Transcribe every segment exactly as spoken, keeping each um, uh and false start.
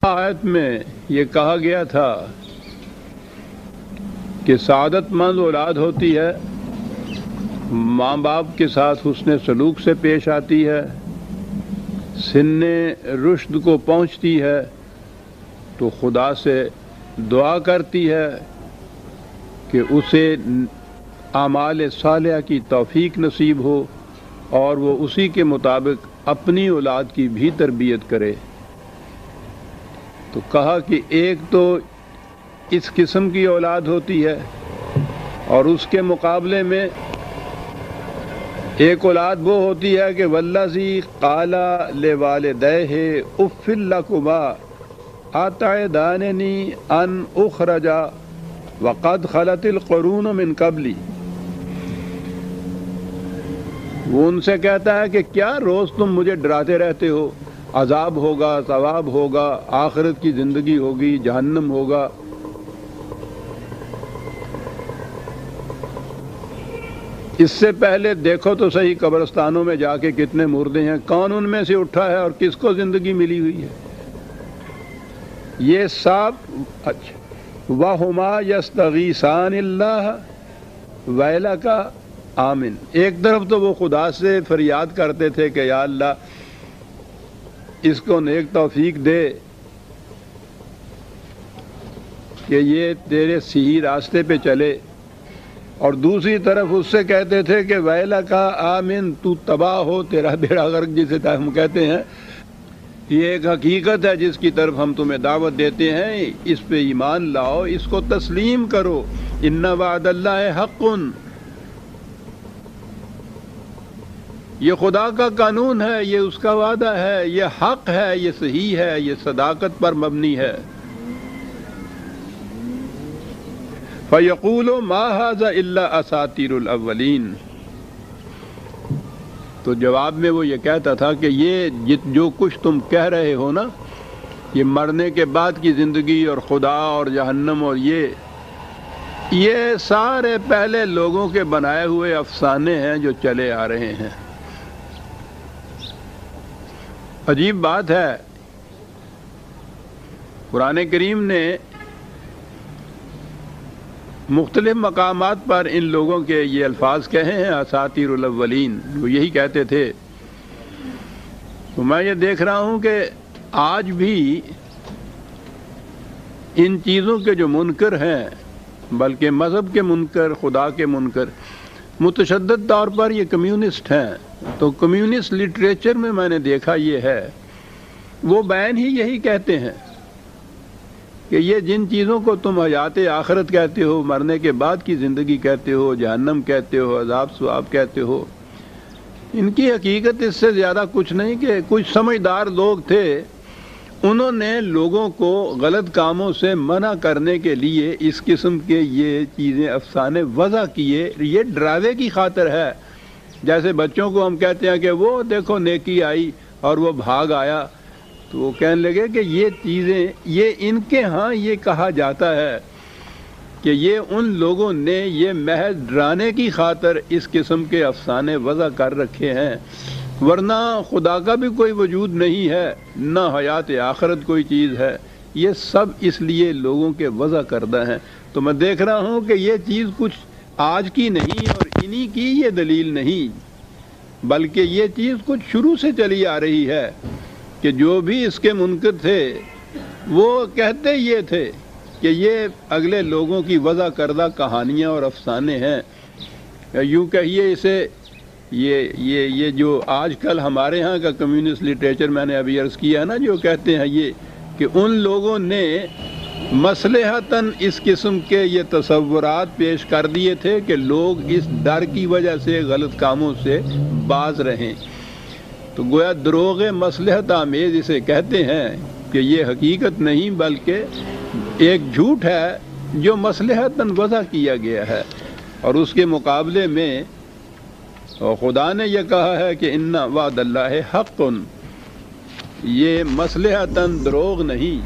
آیت میں یہ کہا گیا تھا کہ سعادت مند اولاد ہوتی ہے، ماں باپ کے ساتھ حسن سلوک سے پیش آتی ہے، سن رشد کو پہنچتی ہے تو خدا سے دعا کرتی ہے کہ اسے اعمال صالحہ کی توفیق نصیب ہو اور وہ اسی کے مطابق اپنی اولاد کی بھی تربیت کرے۔ تو کہا کہ ایک تو اس قسم کی اولاد ہوتی ہے اور اس کے مقابلے میں ایک اولاد وہ ہوتی ہے کہ والذی قال لوالدیہ اف لکما اتعداننی ان اخرج وقد خلت القرون من قبلی۔ وہ ان سے کہتا ہے کہ کیا روز تم مجھے ڈراتے رہتے ہو، عذاب ہوگا، ثواب ہوگا، آخرت کی زندگی ہوگی، جہنم ہوگا۔ اس سے پہلے دیکھو تو صحیح قبرستانوں میں جا کے کتنے مردے ہیں، کون ان میں سے اٹھا ہے اور کس کو زندگی ملی ہوئی ہے؟ یہ سب اچھا وَهُمَا يَسْتَغِيثَانِ اللَّهَ وَيْلَكَ آمن۔ ایک طرف تو وہ خدا سے فریاد کرتے تھے کہ یا اللہ اس کو نیک توفیق دے کہ یہ تیرے صحیح راستے پہ چلے، اور دوسری طرف اس سے کہتے تھے کہ ویلا کا آمن، تو تباہ ہو، تیرا بیڑا غرق جسے ہم کہتے ہیں۔ یہ ایک حقیقت ہے جس کی طرف ہم تمہیں دعوت دیتے ہیں، اس پہ ایمان لاؤ، اس کو تسلیم کرو۔ ان وعد اللہ حق، یہ خدا کا قانون ہے، یہ اس کا وعدہ ہے، یہ حق ہے، یہ صحیح ہے، یہ صداقت پر مبنی ہے۔ فَيَقُولُ مَا هَذَا إِلَّا أَسَاطِيرُ الْأَوَّلِينَ۔ تو جواب میں وہ یہ کہتا تھا کہ یہ جو کچھ تم کہہ رہے ہو نا، یہ مرنے کے بعد کی زندگی اور خدا اور جہنم اور یہ یہ سارے پہلے لوگوں کے بنائے ہوئے افسانے ہیں جو چلے آ رہے ہیں۔ عجیب بات ہے، قرآن کریم نے مختلف مقامات پر ان لوگوں کے یہ الفاظ کہے ہیں، اساطیر الاولین، وہ یہی کہتے تھے۔ تو میں یہ دیکھ رہا ہوں کہ آج بھی ان چیزوں کے جو منکر ہیں، بلکہ مذہب کے منکر، خدا کے منکر، متشدد طور پر یہ کمیونسٹ ہیں۔ تو کمیونسٹ لٹریچر میں میں نے دیکھا یہ ہے، وہ بین ہی یہی کہتے ہیں کہ یہ جن چیزوں کو تم حیات آخرت کہتے ہو، مرنے کے بعد کی زندگی کہتے ہو، جہنم کہتے ہو، عذاب ثواب کہتے ہو، ان کی حقیقت اس سے زیادہ کچھ نہیں کہ کچھ سمجھدار لوگ تھے، انہوں نے لوگوں کو غلط کاموں سے منع کرنے کے لیے اس قسم کے یہ چیزیں افسانے وضع کیے۔ یہ ڈراوے کی خاطر ہے، جیسے بچوں کو ہم کہتے ہیں کہ وہ دیکھو نیکی آئی اور وہ بھاگ آیا، تو وہ کہنے لگے کہ یہ چیزیں، یہ ان کے ہاں یہ کہا جاتا ہے کہ یہ ان لوگوں نے یہ محض ڈرانے کی خاطر اس قسم کے افسانے وضع کر رکھے ہیں، ورنہ خدا کا بھی کوئی وجود نہیں ہے، نہ حیات آخرت کوئی چیز ہے، یہ سب اس لیے لوگوں کے وضع کردہ ہیں۔ تو میں دیکھ رہا ہوں کہ یہ چیز کچھ آج کی نہیں اور انہی کی یہ دلیل نہیں، بلکہ یہ چیز کچھ شروع سے چلی آ رہی ہے کہ جو بھی اس کے منکر تھے وہ کہتے یہ تھے کہ یہ اگلے لوگوں کی وضع کردہ کہانیاں اور افسانے ہیں، یوں کہیے اسے یہ یہ یہ جو آج کل ہمارے ہاں کا کمیونسٹ لٹریچر میں نے ابھی عرض کیا ہے نا، جو کہتے ہیں یہ کہ ان لوگوں نے مصلحتاً اس قسم کے یہ تصورات پیش کر دیے تھے کہ لوگ اس ڈر کی وجہ سے غلط کاموں سے باز رہیں۔ تو گویا دروغ مصلحت آمیز اسے کہتے ہیں کہ یہ حقیقت نہیں بلکہ ایک جھوٹ ہے جو مصلحتاً وضع کیا گیا ہے، اور اس کے مقابلے میں خدا نے یہ کہا ہے کہ ان وعد اللہ حق، یہ مصلحتاً دروغ نہیں۔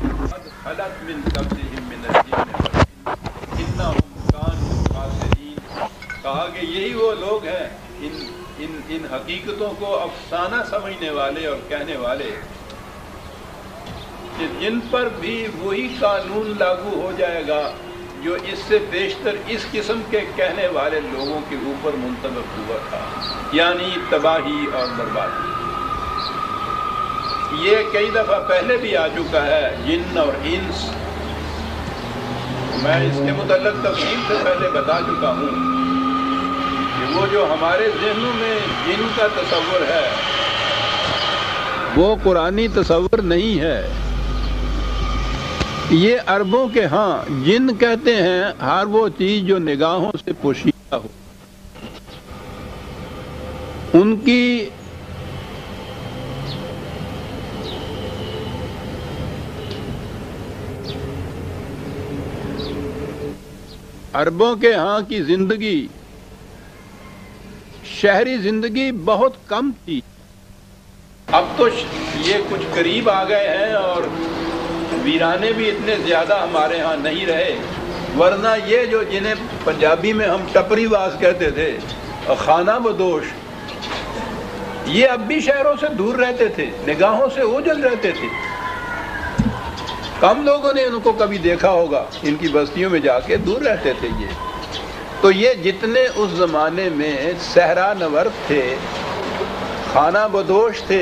کہا کہ یہی وہ لوگ ہیں ان ان ان حقیقتوں کو افسانہ سمجھنے والے اور کہنے والے کہ جن پر بھی وہی قانون لاگو ہو جائے گا جو اس سے بیشتر اس قسم کے کہنے والے لوگوں کے اوپر منطبق ہوا تھا، یعنی تباہی اور بربادی۔ یہ کئی دفعہ پہلے بھی آ چکا ہے، جن اور انس، میں اس کے متعلق تفصیل سے پہلے بتا چکا ہوں کہ وہ جو ہمارے ذہنوں میں جن کا تصور ہے وہ قرآنی تصور نہیں ہے۔ یہ عربوں کے ہاں جن کہتے ہیں ہر وہ چیز جو نگاہوں سے پوشیدہ ہو۔ ان کی عربوں کے ہاں کی زندگی، شہری زندگی بہت کم تھی۔ اب تو یہ کچھ قریب آ گئے ہیں اور ویرانے بھی اتنے زیادہ ہمارے ہاں نہیں رہے، ورنہ یہ جو جنہیں پنجابی میں ہم ٹپری باز کہتے تھے، خانہ بدوش، یہ اب بھی شہروں سے دور رہتے تھے، نگاہوں سے اوجھل رہتے تھے۔ کم لوگوں نے ان کو کبھی دیکھا ہوگا، ان کی بستیوں میں جا کے دور رہتے تھے۔ یہ تو یہ جتنے اس زمانے میں صحرا نورد تھے، خانہ بدوش تھے،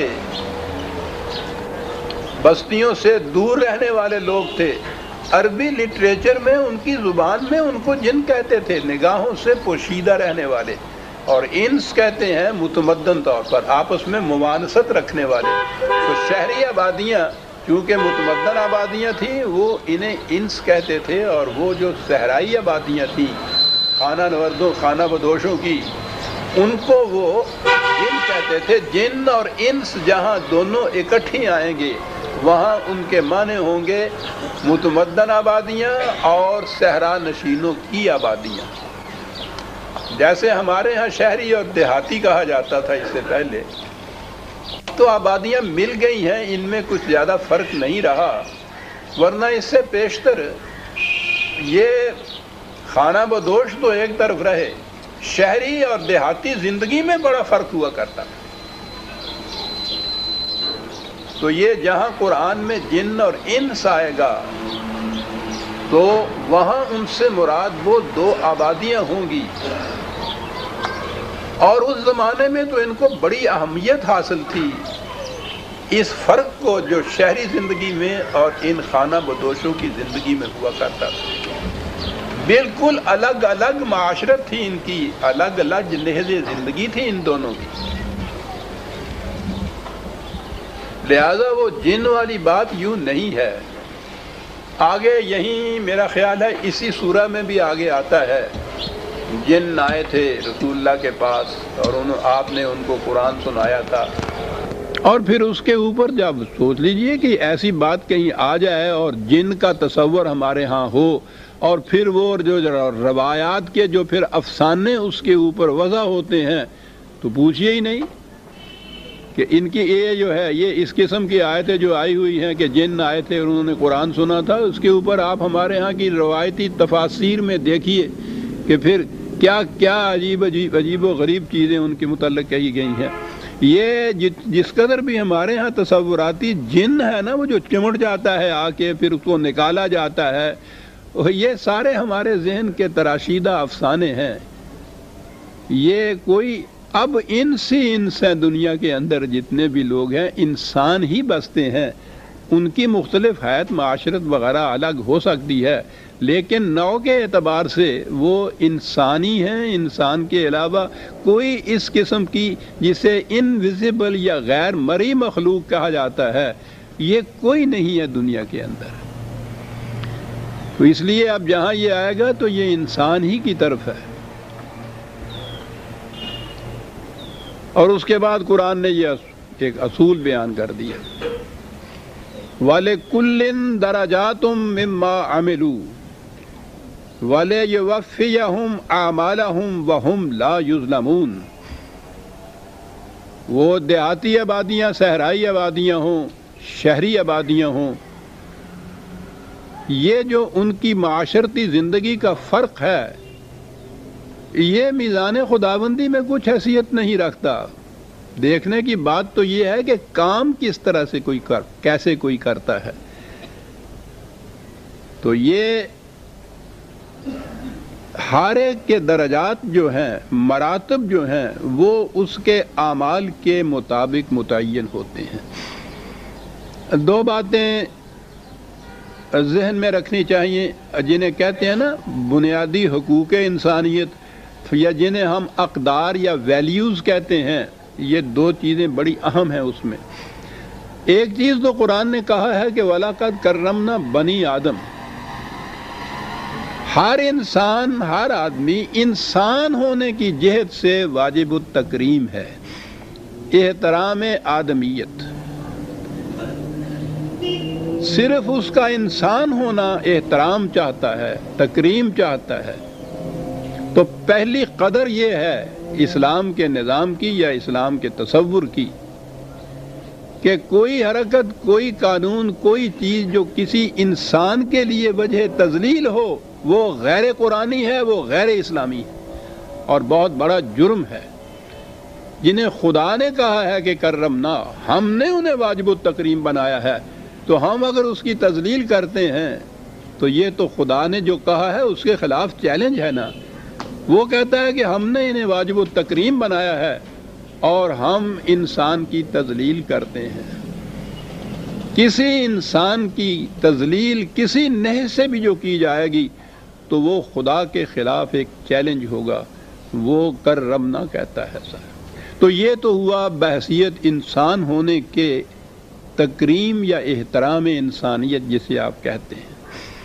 بستیوں سے دور رہنے والے لوگ تھے، عربی لٹریچر میں ان کی زبان میں ان کو جن کہتے تھے، نگاہوں سے پوشیدہ رہنے والے، اور انس کہتے ہیں متمدن طور پر آپس میں ممانست رکھنے والے۔ تو شہری آبادیاں چونکہ متمدن آبادیاں تھیں، وہ انہیں انس کہتے تھے، اور وہ جو صحرائی آبادیاں تھیں خانہ نوردوں خانہ بدوشوں کی، ان کو وہ جن کہتے تھے۔ جن اور انس جہاں دونوں اکٹھی آئیں گے وہاں ان کے معنی ہوں گے متمدن آبادیاں اور صحرا نشینوں کی آبادیاں۔ جیسے ہمارے ہاں شہری اور دیہاتی کہا جاتا تھا اس سے پہلے، تو آبادیاں مل گئی ہیں، ان میں کچھ زیادہ فرق نہیں رہا، ورنہ اس سے پیشتر یہ خانہ بدوش تو ایک طرف رہے، شہری اور دیہاتی زندگی میں بڑا فرق ہوا کرتا۔ تو یہ جہاں قرآن میں جن اور انس آئے گا تو وہاں ان سے مراد وہ دو آبادیاں ہوں گی، اور اس زمانے میں تو ان کو بڑی اہمیت حاصل تھی اس فرق کو جو شہری زندگی میں اور ان خانہ بدوشوں کی زندگی میں ہوا کرتا تھا۔ بالکل الگ الگ معاشرت تھی ان کی، الگ الگ نہج زندگی تھی ان دونوں کی، لہذا وہ جن والی بات یوں نہیں ہے۔ آگے یہیں میرا خیال ہے اسی سورہ میں بھی آگے آتا ہے، جن آئے تھے رسول اللہ کے پاس اور انہوں آپ نے ان کو قرآن سنایا تھا، اور پھر اس کے اوپر جب سوچ لیجئے کہ ایسی بات کہیں آ جائے اور جن کا تصور ہمارے ہاں ہو، اور پھر وہ جو روایات کے جو پھر افسانے اس کے اوپر وضع ہوتے ہیں، تو پوچھئے ہی نہیں کہ ان کی یہ جو ہے یہ اس قسم کی آیتیں جو آئی ہوئی ہیں کہ جن آئے تھے اور انہوں نے قرآن سنا تھا، اس کے اوپر آپ ہمارے ہاں کی روایتی تفاسیر میں دیکھیے کہ پھر کیا کیا عجیب عجیب عجیب و غریب چیزیں ان کے متعلق کہی گئی ہیں۔ یہ جس قدر بھی ہمارے ہاں تصوراتی جن ہے نا، وہ جو چمٹ جاتا ہے آ کے پھر اس کو نکالا جاتا ہے، یہ سارے ہمارے ذہن کے تراشیدہ افسانے ہیں۔ یہ کوئی اب انس ہی انس ہیں، دنیا کے اندر جتنے بھی لوگ ہیں انسان ہی بستے ہیں، ان کی مختلف حیات معاشرت وغیرہ الگ ہو سکتی ہے، لیکن نوع کے اعتبار سے وہ انسانی ہیں۔ انسان کے علاوہ کوئی اس قسم کی جسے انویزیبل یا غیر مرئی مخلوق کہا جاتا ہے، یہ کوئی نہیں ہے دنیا کے اندر۔ تو اس لیے اب جہاں یہ آئے گا تو یہ انسان ہی کی طرف ہے۔ اور اس کے بعد قرآن نے یہ ایک اصول بیان کر دیا، وَلِكُلٍّ دَرَجَاتٌ مِّمَّا عَمِلُوا وَلِيُوَفِّيَهُمْ أَعْمَالَهُمْ وَهُمْ لَا يُظْلَمُونَ۔ وہ دیہاتی آبادیاں، صحرائی آبادیاں ہوں، شہری آبادیاں ہوں، یہ جو ان کی معاشرتی زندگی کا فرق ہے، یہ میزان خداوندی میں کچھ حیثیت نہیں رکھتا۔ دیکھنے کی بات تو یہ ہے کہ کام کس طرح سے کوئی کر کیسے کوئی کرتا ہے۔ تو یہ ہر ایک کے درجات جو ہیں، مراتب جو ہیں، وہ اس کے اعمال کے مطابق متعین ہوتے ہیں۔ دو باتیں ذہن میں رکھنی چاہیے، جنہیں کہتے ہیں نا بنیادی حقوق انسانیت، یا جنہیں ہم اقدار یا ویلیوز کہتے ہیں، یہ دو چیزیں بڑی اہم ہیں اس میں۔ ایک چیز تو قرآن نے کہا ہے کہ وَلَقَدْ كَرَّمْنَا بَنِي آدم، ہر انسان، ہر آدمی انسان ہونے کی جہت سے واجب التکریم ہے، احترام آدمیت۔ صرف اس کا انسان ہونا احترام چاہتا ہے، تکریم چاہتا ہے۔ تو پہلی قدر یہ ہے اسلام کے نظام کی یا اسلام کے تصور کی کہ کوئی حرکت، کوئی قانون، کوئی چیز جو کسی انسان کے لیے وجہ تذلیل ہو، وہ غیر قرآنی ہے، وہ غیر اسلامی ہے اور بہت بڑا جرم ہے۔ جنہیں خدا نے کہا ہے کہ کرمنا، ہم نے انہیں واجب التکریم بنایا ہے، تو ہم اگر اس کی تذلیل کرتے ہیں تو یہ تو خدا نے جو کہا ہے اس کے خلاف چیلنج ہے نا۔ وہ کہتا ہے کہ ہم نے انہیں واجب التکریم بنایا ہے اور ہم انسان کی تذلیل کرتے ہیں۔ کسی انسان کی تذلیل کسی نحو سے بھی جو کی جائے گی تو وہ خدا کے خلاف ایک چیلنج ہوگا، وہ کرمنا کہتا ہے سر۔ تو یہ تو ہوا بحثیت انسان ہونے کے تکریم یا احترام انسانیت جسے آپ کہتے ہیں۔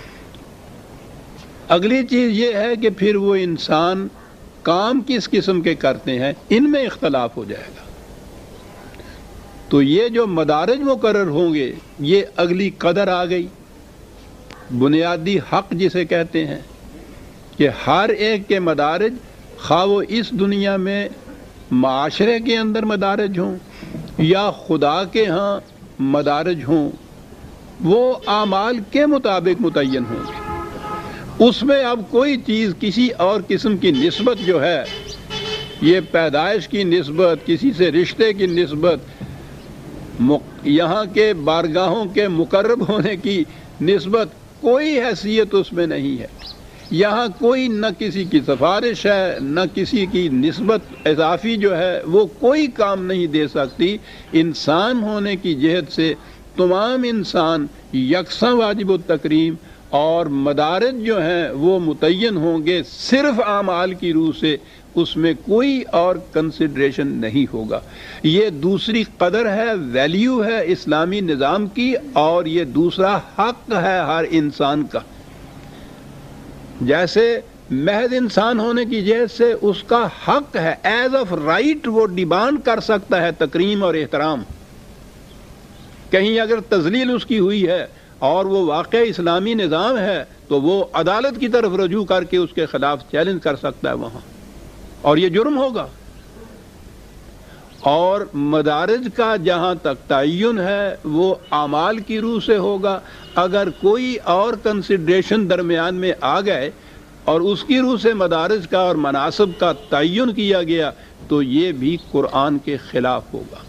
اگلی چیز یہ ہے کہ پھر وہ انسان کام کس قسم کے کرتے ہیں، ان میں اختلاف ہو جائے گا۔ تو یہ جو مدارج مقرر ہوں گے، یہ اگلی قدر آ گئی، بنیادی حق جسے کہتے ہیں کہ ہر ایک کے مدارج، خواہ وہ اس دنیا میں معاشرے کے اندر مدارج ہوں یا خدا کے ہاں مدارج ہوں، وہ اعمال کے مطابق متعین ہوں گے۔ اس میں اب کوئی چیز کسی اور قسم کی نسبت جو ہے، یہ پیدائش کی نسبت، کسی سے رشتے کی نسبت، یہاں کے بارگاہوں کے مقرب ہونے کی نسبت، کوئی حیثیت اس میں نہیں ہے۔ یہاں کوئی نہ کسی کی سفارش ہے، نہ کسی کی نسبت اضافی جو ہے وہ کوئی کام نہیں دے سکتی۔ انسان ہونے کی جہت سے تمام انسان یکساں واجب التکریم اور مدارج جو ہیں وہ متعین ہوں گے صرف اعمال کی روح سے، اس میں کوئی اور کنسیڈریشن نہیں ہوگا۔ یہ دوسری قدر ہے، ویلیو ہے اسلامی نظام کی، اور یہ دوسرا حق ہے ہر انسان کا۔ جیسے محض انسان ہونے کی جہت سے اس کا حق ہے، ایز آف رائٹ وہ ڈیمانڈ کر سکتا ہے تکریم اور احترام۔ کہیں اگر تذلیل اس کی ہوئی ہے اور وہ واقع اسلامی نظام ہے تو وہ عدالت کی طرف رجوع کر کے اس کے خلاف چیلنج کر سکتا ہے وہاں، اور یہ جرم ہوگا۔ اور مدارج کا جہاں تک تعین ہے وہ اعمال کی روح سے ہوگا۔ اگر کوئی اور کنسیڈریشن درمیان میں آ گئے اور اس کی روح سے مدارج کا اور مناسب کا تعین کیا گیا تو یہ بھی قرآن کے خلاف ہوگا۔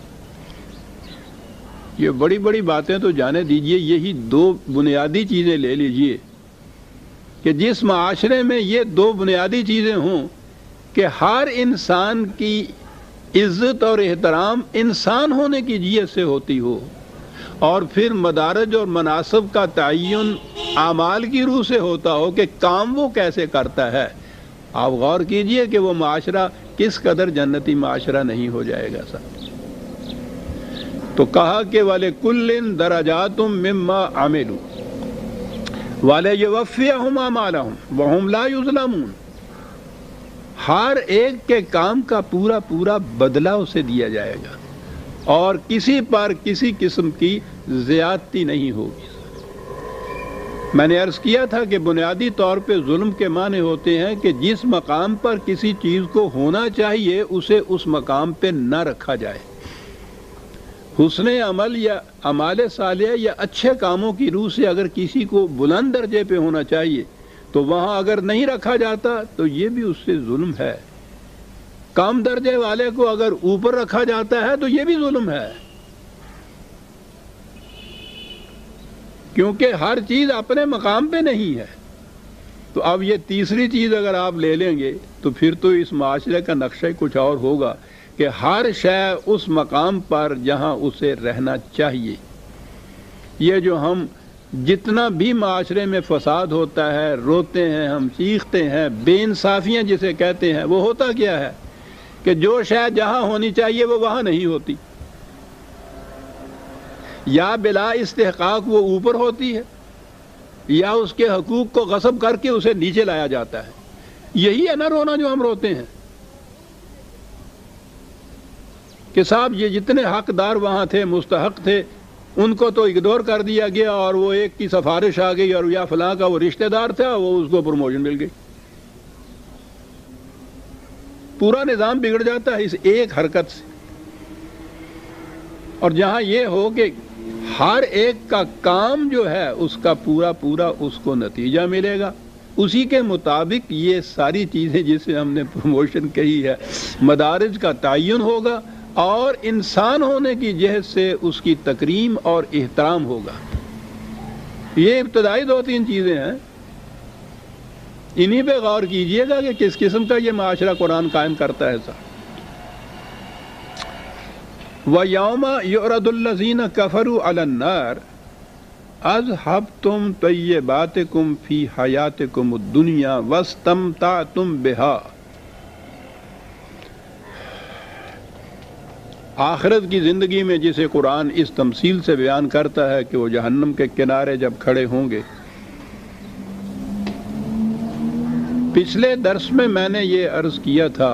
یہ بڑی بڑی باتیں تو جانے دیجئے، یہی دو بنیادی چیزیں لے لیجئے کہ جس معاشرے میں یہ دو بنیادی چیزیں ہوں کہ ہر انسان کی عزت اور احترام انسان ہونے کی جہت سے ہوتی ہو، اور پھر مدارج اور مناسب کا تعین اعمال کی روح سے ہوتا ہو کہ کام وہ کیسے کرتا ہے، آپ غور کیجئے کہ وہ معاشرہ کس قدر جنتی معاشرہ نہیں ہو جائے گا صاحب۔ تو کہا کہ وَلِكُلٍّ دَرَجَاتٌ مِّمَّا عَمِلُوا وَلَيُوَفِّيَهُمْ أَعْمَالَهُمْ وَهُمْ لَا يُظْلَمُونَ۔ ہر ایک کے کام کا پورا پورا بدلہ اسے دیا جائے گا اور کسی پر کسی قسم کی زیادتی نہیں ہوگی۔ میں نے عرض کیا تھا کہ بنیادی طور پہ ظلم کے معنی ہوتے ہیں کہ جس مقام پر کسی چیز کو ہونا چاہیے اسے اس مقام پہ نہ رکھا جائے۔ حسن عمل یا اعمال صالحہ یا اچھے کاموں کی روح سے اگر کسی کو بلند درجے پہ ہونا چاہیے تو وہاں اگر نہیں رکھا جاتا تو یہ بھی اس سے ظلم ہے۔ کم درجے والے کو اگر اوپر رکھا جاتا ہے تو یہ بھی ظلم ہے۔ کیونکہ ہر چیز اپنے مقام پہ نہیں ہے. تو اب یہ تیسری چیز اگر آپ لے لیں گے تو پھر تو اس معاشرے کا نقشہ کچھ اور ہوگا کہ ہر شے اس مقام پر جہاں اسے رہنا چاہیے. یہ جو ہم جتنا بھی معاشرے میں فساد ہوتا ہے، روتے ہیں ہم، چیختے ہیں، بے انصافیاں جسے کہتے ہیں، وہ ہوتا کیا ہے کہ جو شے جہاں ہونی چاہیے وہ وہاں نہیں ہوتی، یا بلا استحقاق وہ اوپر ہوتی ہے، یا اس کے حقوق کو غصب کر کے اسے نیچے لایا جاتا ہے. یہی ہے نا رونا جو ہم روتے ہیں کہ صاحب یہ جتنے حقدار وہاں تھے، مستحق تھے، ان کو تو اگنور کر دیا گیا، اور وہ ایک کی سفارش آ گئی اور یا فلاں کا وہ رشتہ دار تھا، وہ اس کو پروموشن مل گئی. پورا نظام بگڑ جاتا ہے اس ایک حرکت سے. اور جہاں یہ ہو کہ ہر ایک کا کام جو ہے اس کا پورا پورا اس کو نتیجہ ملے گا، اسی کے مطابق یہ ساری چیزیں جسے ہم نے پروموشن کہی ہے، مدارج کا تعین ہوگا، اور انسان ہونے کی جہت سے اس کی تکریم اور احترام ہوگا. یہ ابتدائی دو تین چیزیں ہیں، انہی پہ غور کیجئے گا کہ کس قسم کا یہ معاشرہ قرآن قائم کرتا ہے. صاحب وَيَوْمَ يُعْرَضُ الَّذِينَ كَفَرُوا عَلَى النَّارِ أَذْهَبْتُمْ طَيِّبَاتِكُمْ فِي حَيَاتِكُمُ الدُّنْيَا وَاسْتَمْتَعْتُمْ بِهَا. آخرت کی زندگی میں جسے قرآن اس تمثیل سے بیان کرتا ہے کہ وہ جہنم کے کنارے جب کھڑے ہوں گے. پچھلے درس میں میں نے یہ عرض کیا تھا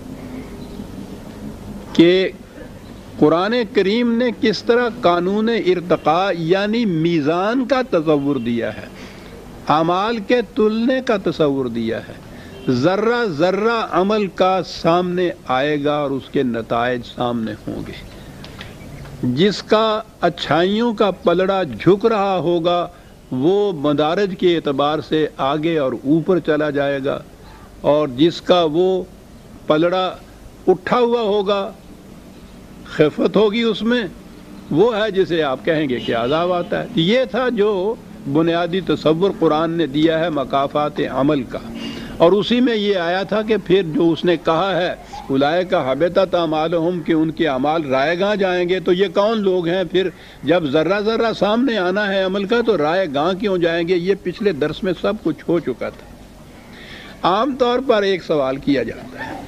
کہ قرآن کریم نے کس طرح قانون ارتقاء یعنی میزان کا تصور دیا ہے، اعمال کے تلنے کا تصور دیا ہے. ذرہ ذرہ عمل کا سامنے آئے گا اور اس کے نتائج سامنے ہوں گے. جس کا اچھائیوں کا پلڑا جھک رہا ہوگا وہ مدارج کے اعتبار سے آگے اور اوپر چلا جائے گا، اور جس کا وہ پلڑا اٹھا ہوا ہوگا، خفت ہوگی اس میں، وہ ہے جسے آپ کہیں گے کہ عذاب آتا ہے. یہ تھا جو بنیادی تصور قرآن نے دیا ہے مکافات عمل کا. اور اسی میں یہ آیا تھا کہ پھر جو اس نے کہا ہے اولئک حبطت اعمالہم کہ ان کے اعمال رائے گاں جائیں گے. تو یہ کون لوگ ہیں؟ پھر جب ذرہ ذرہ سامنے آنا ہے عمل کا تو رائے گاں کیوں جائیں گے؟ یہ پچھلے درس میں سب کچھ ہو چکا تھا. عام طور پر ایک سوال کیا جاتا ہے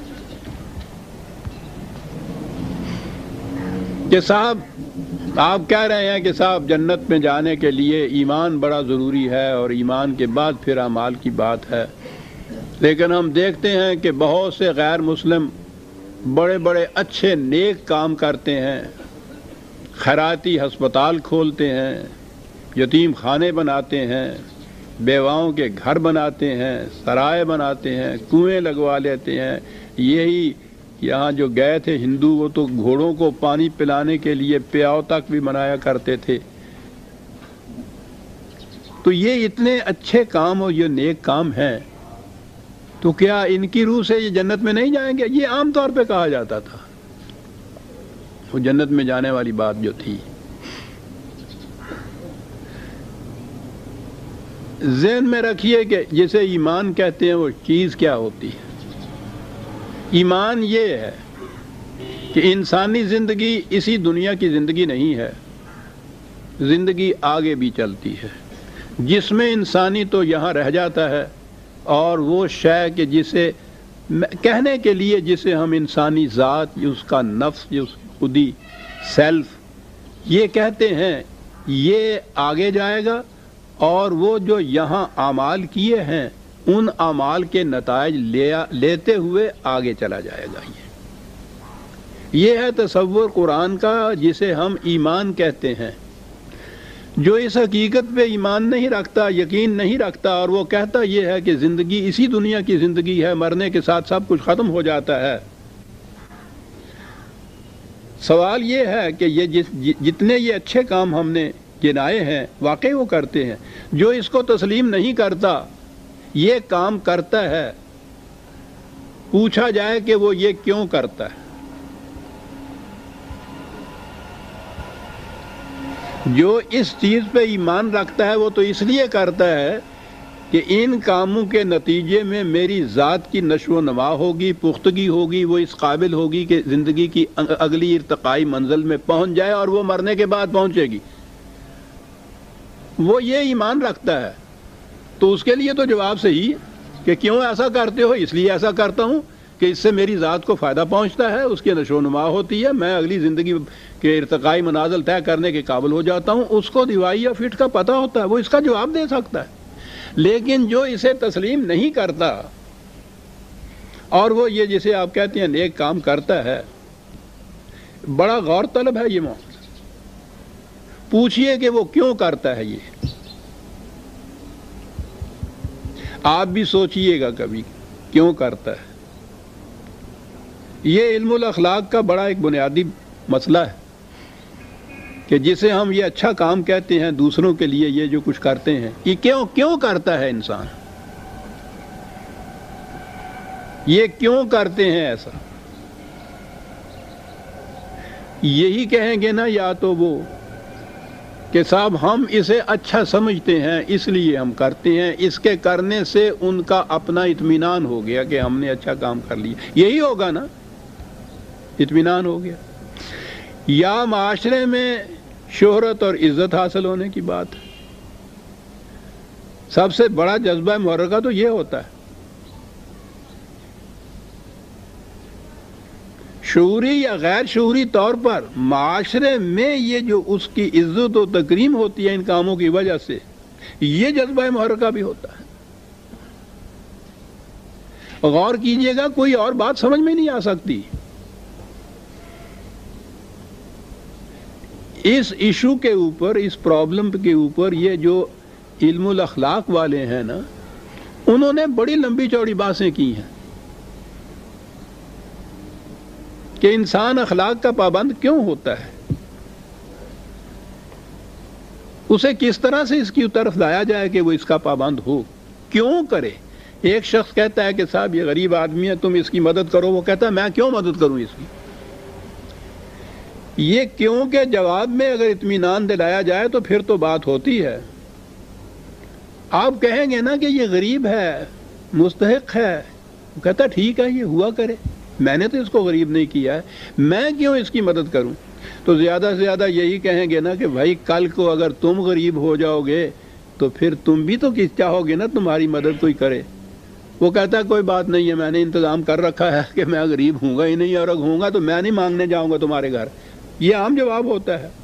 کہ صاحب آپ کہہ رہے ہیں کہ صاحب جنت میں جانے کے لیے ایمان بڑا ضروری ہے اور ایمان کے بعد پھر اعمال کی بات ہے، لیکن ہم دیکھتے ہیں کہ بہت سے غیر مسلم بڑے بڑے اچھے نیک کام کرتے ہیں، خیراتی ہسپتال کھولتے ہیں، یتیم خانے بناتے ہیں، بیواؤں کے گھر بناتے ہیں، سرائے بناتے ہیں، کنویں لگوا لیتے ہیں. یہی یہاں جو گئے تھے ہندو وہ تو گھوڑوں کو پانی پلانے کے لیے پیاؤ تک بھی بنایا کرتے تھے. تو یہ اتنے اچھے کام اور یہ نیک کام ہیں، تو کیا ان کی روح سے یہ جنت میں نہیں جائیں گے؟ یہ عام طور پہ کہا جاتا تھا. وہ جنت میں جانے والی بات جو تھی، ذہن میں رکھیے کہ جسے ایمان کہتے ہیں وہ چیز کیا ہوتی ہے. ایمان یہ ہے کہ انسانی زندگی اسی دنیا کی زندگی نہیں ہے، زندگی آگے بھی چلتی ہے، جس میں انسانی تو یہاں رہ جاتا ہے، اور وہ شے کہ جسے کہنے کے لیے جسے ہم انسانی ذات، اس کا نفس، اس کی خودی، سیلف یہ کہتے ہیں، یہ آگے جائے گا، اور وہ جو یہاں اعمال کیے ہیں ان اعمال کے نتائج لیتے ہوئے آگے چلا جائے گا. یہ یہ ہے تصور قرآن کا جسے ہم ایمان کہتے ہیں. جو اس حقیقت پہ ایمان نہیں رکھتا، یقین نہیں رکھتا، اور وہ کہتا یہ ہے کہ زندگی اسی دنیا کی زندگی ہے، مرنے کے ساتھ سب کچھ ختم ہو جاتا ہے. سوال یہ ہے کہ یہ جس جتنے یہ اچھے کام ہم نے گنائے ہیں واقعی وہ کرتے ہیں. جو اس کو تسلیم نہیں کرتا، یہ کام کرتا ہے، پوچھا جائے کہ وہ یہ کیوں کرتا ہے. جو اس چیز پہ ایمان رکھتا ہے وہ تو اس لیے کرتا ہے کہ ان کاموں کے نتیجے میں میری ذات کی نشو و نما ہوگی، پختگی ہوگی، وہ اس قابل ہوگی کہ زندگی کی اگلی ارتقائی منزل میں پہنچ جائے، اور وہ مرنے کے بعد پہنچے گی۔ وہ یہ ایمان رکھتا ہے، تو اس کے لیے تو جواب صحیح ہے کہ کیوں ایسا کرتے ہو؟ اس لیے ایسا کرتا ہوں کہ اس سے میری ذات کو فائدہ پہنچتا ہے، اس کی نشو و نما ہوتی ہے، میں اگلی زندگی کے ارتقائی منازل طے کرنے کے قابل ہو جاتا ہوں۔ اس کو دیوائی یا فٹ کا پتہ ہوتا ہے، وہ اس کا جواب دے سکتا ہے۔ لیکن جو اسے تسلیم نہیں کرتا اور وہ یہ جسے آپ کہتے ہیں نیک کام کرتا ہے، بڑا غور طلب ہے یہ معاملہ۔ پوچھئے کہ وہ کیوں کرتا ہے یہ، آپ بھی سوچئے گا کبھی کیوں کرتا ہے۔ یہ علم الاخلاق کا بڑا ایک بنیادی مسئلہ ہے کہ جسے ہم یہ اچھا کام کہتے ہیں دوسروں کے لیے، یہ جو کچھ کرتے ہیں، یہ کیوں کیوں کرتا ہے انسان؟ یہ کیوں کرتے ہیں ایسا؟ یہی کہیں گے نا یا تو وہ کہ صاحب ہم اسے اچھا سمجھتے ہیں اس لیے ہم کرتے ہیں، اس کے کرنے سے ان کا اپنا اطمینان ہو گیا کہ ہم نے اچھا کام کر لیا، یہی ہوگا نا، اطمینان ہو گیا۔ یا معاشرے میں شہرت اور عزت حاصل ہونے کی بات ہے۔ سب سے بڑا جذبہ محرکہ تو یہ ہوتا ہے۔ شعوری یا غیر شعوری طور پر معاشرے میں یہ جو اس کی عزت و تکریم ہوتی ہے ان کاموں کی وجہ سے، یہ جذبہ محرکہ بھی ہوتا ہے۔ غور کیجئے گا، کوئی اور بات سمجھ میں نہیں آ سکتی۔ اس ایشو کے اوپر، اس پرابلم کے اوپر یہ جو علم الاخلاق والے ہیں نا، انہوں نے بڑی لمبی چوڑی باتیں کی ہیں کہ انسان اخلاق کا پابند کیوں ہوتا ہے، اسے کس طرح سے اس کی طرف لایا جائے کہ وہ اس کا پابند ہو، کیوں کرے۔ ایک شخص کہتا ہے کہ صاحب یہ غریب آدمی ہے، تم اس کی مدد کرو، وہ کہتا ہے میں کیوں مدد کروں اس کی۔ یہ کیوں کے جواب میں اگر اطمینان دلایا جائے تو پھر تو بات ہوتی ہے۔ آپ کہیں گے نا کہ یہ غریب ہے، مستحق ہے، وہ کہتا ہے ٹھیک ہے یہ ہوا کرے، میں نے تو اس کو غریب نہیں کیا ہے، میں کیوں اس کی مدد کروں۔ تو زیادہ سے زیادہ یہی کہیں گے نا کہ بھائی کل کو اگر تم غریب ہو جاؤ گے تو پھر تم بھی تو کس چاہو گے نا تمہاری مدد کوئی کرے۔ وہ کہتا ہے کوئی بات نہیں ہے، میں نے انتظام کر رکھا ہے کہ میں غریب ہوں گا ہی نہیں، اور اگر ہوں گا تو میں نہیں مانگنے جاؤں گا تمہارے گھر۔ یہ عام جواب ہوتا ہے۔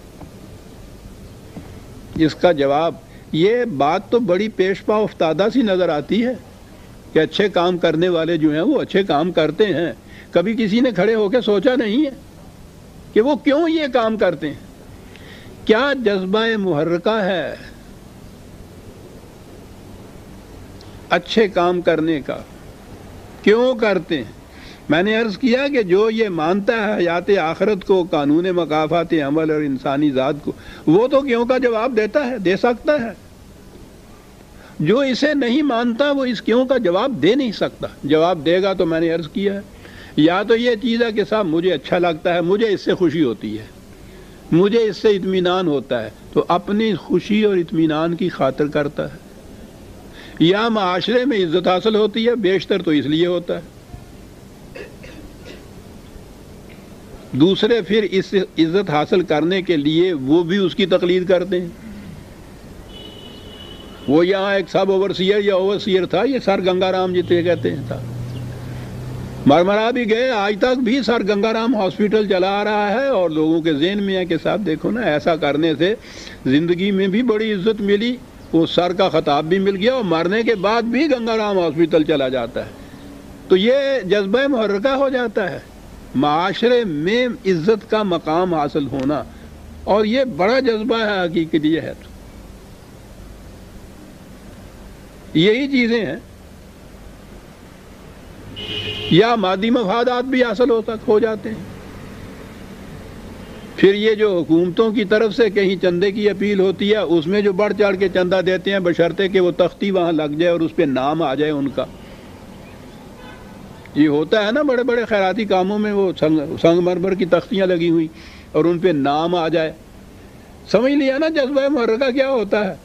اس کا جواب، یہ بات تو بڑی پیش پا افتادہ سی نظر آتی ہے کہ اچھے کام کرنے والے جو ہیں وہ اچھے کام کرتے ہیں، کبھی کسی نے کھڑے ہو کے سوچا نہیں ہے کہ وہ کیوں یہ کام کرتے ہیں۔ کیا جذبہ محرکہ ہے اچھے کام کرنے کا، کیوں کرتے ہیں؟ میں نے عرض کیا کہ جو یہ مانتا ہے حیات آخرت کو، قانون مکافات عمل اور انسانی ذات کو، وہ تو کیوں کا جواب دیتا ہے، دے سکتا ہے۔ جو اسے نہیں مانتا وہ اس کیوں کا جواب دے نہیں سکتا۔ جواب دے گا تو میں نے عرض کیا ہے، یا تو یہ چیز ہے کہ صاحب مجھے اچھا لگتا ہے، مجھے اس سے خوشی ہوتی ہے، مجھے اس سے اطمینان ہوتا ہے، تو اپنی خوشی اور اطمینان کی خاطر کرتا ہے۔ یا معاشرے میں عزت حاصل ہوتی ہے، بیشتر تو اس لیے ہوتا ہے۔ دوسرے پھر اس عزت حاصل کرنے کے لیے وہ بھی اس کی تقلید کرتے ہیں۔ وہ یہاں ایک سب اوورسیئر یا اوورسیئر تھا، یہ سر گنگا رام جیتے کہتے ہیں تھا، مرمرا بھی گئے، آج تک بھی سر گنگا رام ہاسپٹل چلا آ رہا ہے، اور لوگوں کے ذہن میں ہے کہ صاحب دیکھو نا ایسا کرنے سے زندگی میں بھی بڑی عزت ملی، وہ سر کا خطاب بھی مل گیا، اور مرنے کے بعد بھی گنگا رام ہاسپٹل چلا جاتا ہے۔ تو یہ جذبہ محرکہ ہو جاتا ہے، معاشرے میں عزت کا مقام حاصل ہونا، اور یہ بڑا جذبہ ہے حقیقت یہ ہے۔ یہی چیزیں ہیں۔ یا مادی مفادات بھی حاصل ہو تک ہو جاتے ہیں۔ پھر یہ جو حکومتوں کی طرف سے کہیں چندے کی اپیل ہوتی ہے، اس میں جو بڑھ چڑھ کے چندہ دیتے ہیں بشرطے کہ وہ تختی وہاں لگ جائے اور اس پہ نام آ جائے ان کا۔ یہ ہوتا ہے نا بڑے بڑے خیراتی کاموں میں، وہ سنگ مرمر کی تختیاں لگی ہوئی اور ان پہ نام آ جائے۔ سمجھ لیا نا جذبہ محرکہ کیا ہوتا ہے؟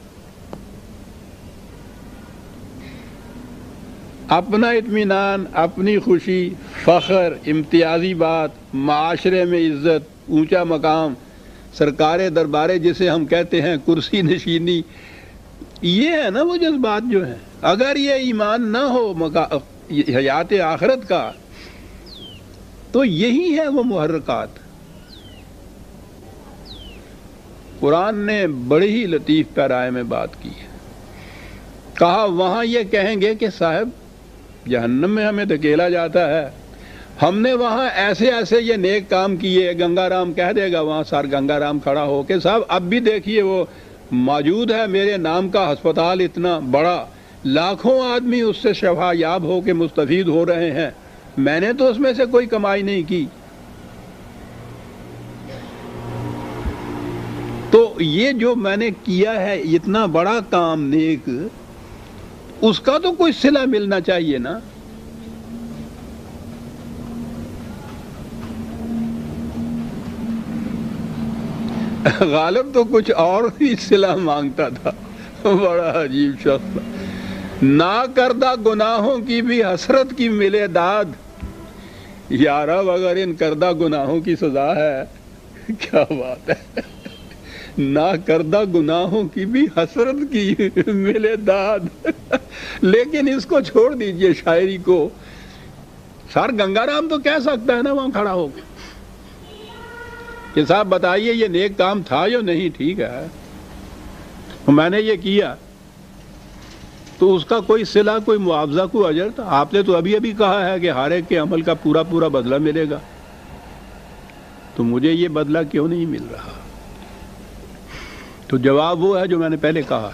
اپنا اطمینان، اپنی خوشی، فخر، امتیازی بات، معاشرے میں عزت، اونچا مقام، سرکار دربارے جسے ہم کہتے ہیں، کرسی نشینی، یہ ہے نا وہ جذبات جو ہیں۔ اگر یہ ایمان نہ ہو حیات آخرت کا تو یہی ہے وہ محرکات۔ قرآن نے بڑی ہی لطیف پیرائے میں بات کی ہے، کہا وہاں یہ کہیں گے کہ صاحب جہنم میں ہمیں دھکیلا جاتا ہے، ہم نے وہاں ایسے ایسے یہ نیک کام کیے۔ گنگا رام کہہ دے گا وہاں، سر گنگا رام کھڑا ہو کے، صاحب اب بھی دیکھیے وہ موجود ہے میرے نام کا ہسپتال اتنا بڑا، لاکھوں آدمی اس سے شفا یاب ہو کے مستفید ہو رہے ہیں، میں نے تو اس میں سے کوئی کمائی نہیں کی۔ تو یہ جو میں نے کیا ہے اتنا بڑا کام نیک، اس کا تو کوئی صلہ ملنا چاہیے نا۔ غالب تو کچھ اور ہی صلہ مانگتا تھا، بڑا عجیب شخص تھا۔ نا کردہ گناہوں کی بھی حسرت کی ملے داد، یارب اگر ان کردہ گناہوں کی سزا ہے، کیا بات ہے، نا کردہ گناہوں کی بھی حسرت کی ملے داد۔ لیکن اس کو چھوڑ دیجئے شاعری کو، سر گنگا رام تو کہہ سکتا ہے نا وہاں کھڑا ہو کے کہ صاحب بتائیے یہ نیک کام تھا یا نہیں، ٹھیک ہے میں نے یہ کیا، تو اس کا کوئی صلہ، کوئی معاوضہ، کوئی اجر تھا؟ آپ نے تو ابھی ابھی کہا ہے کہ ہر ایک کے عمل کا پورا پورا بدلہ ملے گا، تو مجھے یہ بدلہ کیوں نہیں مل رہا؟ تو جواب وہ ہے جو میں نے پہلے کہا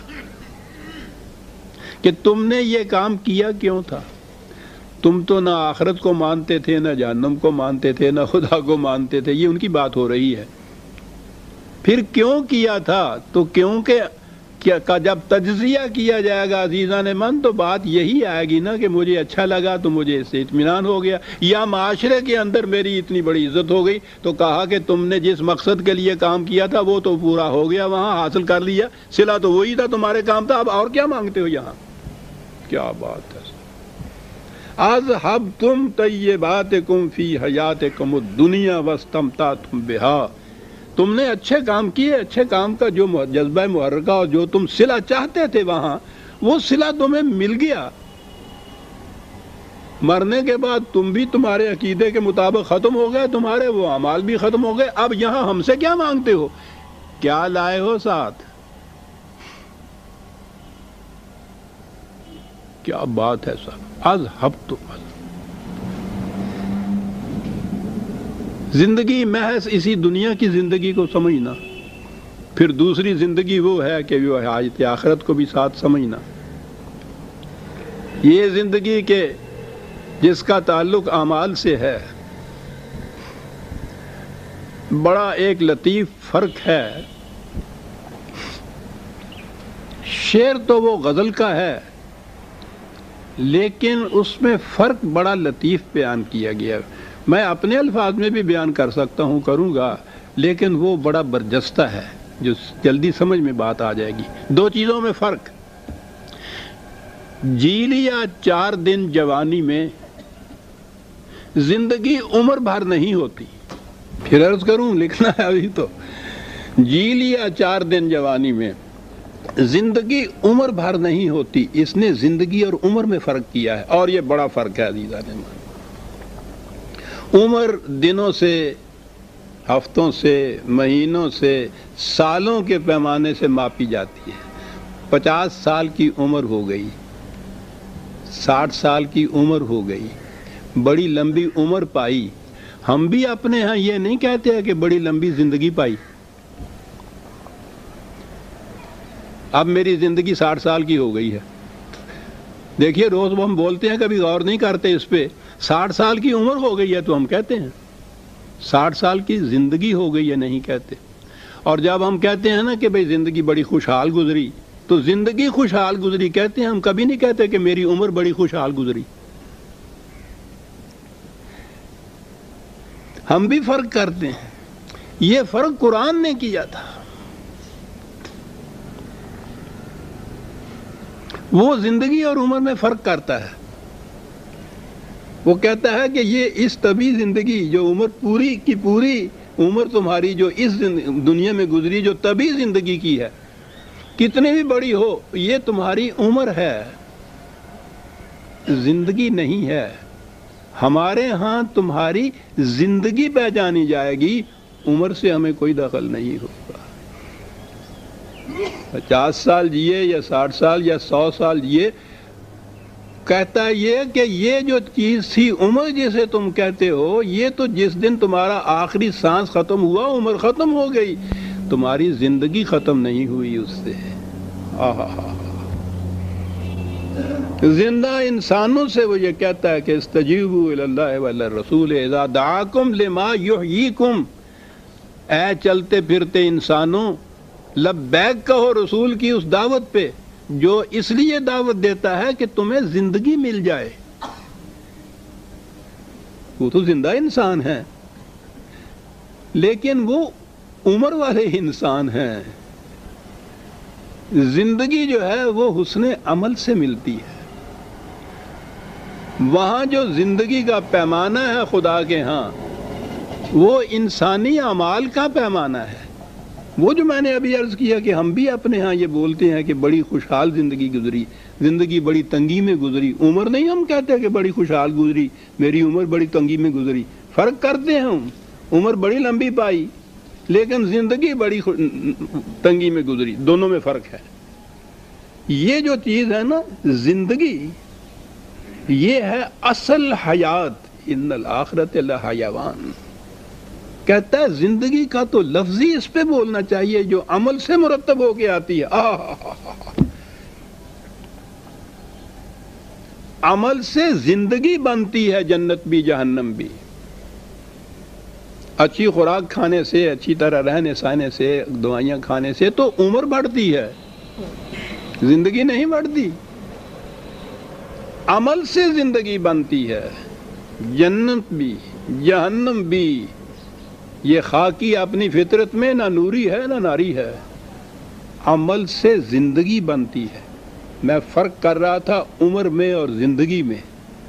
کہ تم نے یہ کام کیا کیوں تھا؟ تم تو نہ آخرت کو مانتے تھے، نہ جہنم کو مانتے تھے، نہ خدا کو مانتے تھے، یہ ان کی بات ہو رہی ہے۔ پھر کیوں کیا تھا؟ تو کیونکہ کیا جب تجزیہ کیا جائے گا عزیزان من، تو بات یہی آئے گی نا کہ مجھے اچھا لگا تو مجھے اس سے اطمینان ہو گیا، یا معاشرے کے اندر میری اتنی بڑی عزت ہو گئی تو کہا کہ تم نے جس مقصد کے لیے کام کیا تھا وہ تو پورا ہو گیا، وہاں حاصل کر لیا، صلہ تو وہی تھا، تمہارے کام تھا، اب اور کیا مانگتے ہو یہاں؟ کیا بات ہے۔ اذھبتم طیباتکم فی حیاتکم الدنیا واستمتعتم بہا، تم نے اچھے کام کیے، اچھے کام کا جو جذبہ محرکہ اور جو تم صلہ چاہتے تھے وہاں، وہ صلہ تمہیں مل گیا۔ مرنے کے بعد تم بھی تمہارے عقیدے کے مطابق ختم ہو گئے، تمہارے وہ اعمال بھی ختم ہو گئے، اب یہاں ہم سے کیا مانگتے ہو؟ کیا لائے ہو ساتھ؟ کیا بات ہے صاحب، اذھبتم۔ زندگی محض اسی دنیا کی زندگی کو سمجھنا، پھر دوسری زندگی وہ ہے کہ وہ حیات آخرت کو بھی ساتھ سمجھنا۔ یہ زندگی کے جس کا تعلق اعمال سے ہے، بڑا ایک لطیف فرق ہے۔ شعر تو وہ غزل کا ہے، لیکن اس میں فرق بڑا لطیف بیان کیا گیا ہے۔ میں اپنے الفاظ میں بھی بیان کر سکتا ہوں، کروں گا، لیکن وہ بڑا برجستہ ہے جو جلدی سمجھ میں بات آ جائے گی۔ دو چیزوں میں فرق، جی لیا چار دن جوانی میں، زندگی عمر بھر نہیں ہوتی۔ پھر عرض کروں، لکھنا ہے ابھی تو، جی لیا چار دن جوانی میں، زندگی عمر بھر نہیں ہوتی۔ اس نے زندگی اور عمر میں فرق کیا ہے، اور یہ بڑا فرق ہے عزیزان۔ عمر دنوں سے، ہفتوں سے، مہینوں سے، سالوں کے پیمانے سے ماپی جاتی ہے۔ پچاس سال کی عمر ہو گئی، ساٹھ سال کی عمر ہو گئی، بڑی لمبی عمر پائی۔ ہم بھی اپنے ہاں یہ نہیں کہتے ہیں کہ بڑی لمبی زندگی پائی۔ اب میری زندگی ساٹھ سال کی ہو گئی ہے، دیکھیے روز وہ ہم بولتے ہیں، کبھی غور نہیں کرتے اس پہ۔ ساٹھ سال کی عمر ہو گئی ہے تو ہم کہتے ہیں، ساٹھ سال کی زندگی ہو گئی ہے نہیں کہتے۔ اور جب ہم کہتے ہیں نا کہ بھئی زندگی بڑی خوشحال گزری، تو زندگی خوشحال گزری کہتے ہیں، ہم کبھی نہیں کہتے کہ میری عمر بڑی خوشحال گزری۔ ہم بھی فرق کرتے ہیں، یہ فرق قرآن نے کیا تھا۔ وہ زندگی اور عمر میں فرق کرتا ہے. وہ کہتا ہے کہ یہ اس طبی زندگی جو عمر پوری کی پوری عمر تمہاری جو اس دنیا میں گزری جو طبی زندگی کی ہے کتنی بھی بڑی ہو یہ تمہاری عمر ہے, زندگی نہیں ہے. ہمارے ہاں تمہاری زندگی پہچانی جائے گی, عمر سے ہمیں کوئی دخل نہیں ہوگا. پچاس سال جیے یا ساٹھ سال یا سو سال جیے, کہتا ہے یہ کہ یہ جو چیز تھی عمر جسے تم کہتے ہو یہ تو جس دن تمہارا آخری سانس ختم ہوا عمر ختم ہو گئی, تمہاری زندگی ختم نہیں ہوئی اس سے. زندہ انسانوں سے وہ یہ کہتا ہے کہ استجیبوا الی اللہ والرسول اذا دعاکم لما یحییکم, اے چلتے پھرتے انسانوں لبیک کہو رسول کی اس دعوت پہ جو اس لیے دعوت دیتا ہے کہ تمہیں زندگی مل جائے. وہ تو زندہ انسان ہے لیکن وہ عمر والے انسان ہیں. زندگی جو ہے وہ حسن عمل سے ملتی ہے. وہاں جو زندگی کا پیمانہ ہے خدا کے ہاں وہ انسانی اعمال کا پیمانہ ہے. وہ جو میں نے ابھی عرض کیا کہ ہم بھی اپنے ہاں یہ بولتے ہیں کہ بڑی خوشحال زندگی گزری, زندگی بڑی تنگی میں گزری. عمر نہیں ہم کہتے کہ بڑی خوشحال گزری, میری عمر بڑی تنگی میں گزری. فرق کرتے ہیں ہم, عمر بڑی لمبی پائی لیکن زندگی بڑی تنگی میں گزری, دونوں میں فرق ہے. یہ جو چیز ہے نا زندگی, یہ ہے اصل حیات. ان الآخرت لحیوان کہتا ہے زندگی کا تو لفظی اس پہ بولنا چاہیے جو عمل سے مرتب ہو کے آتی ہے. عمل سے زندگی بنتی ہے, جنت بھی جہنم بھی. اچھی خوراک کھانے سے, اچھی طرح رہنے سہنے سے, دوائیاں کھانے سے تو عمر بڑھتی ہے, زندگی نہیں بڑھتی. عمل سے زندگی بنتی ہے, جنت بھی جہنم بھی. یہ خاکی اپنی فطرت میں نہ نوری ہے نہ ناری ہے, عمل سے زندگی بنتی ہے. میں فرق کر رہا تھا عمر میں اور زندگی میں,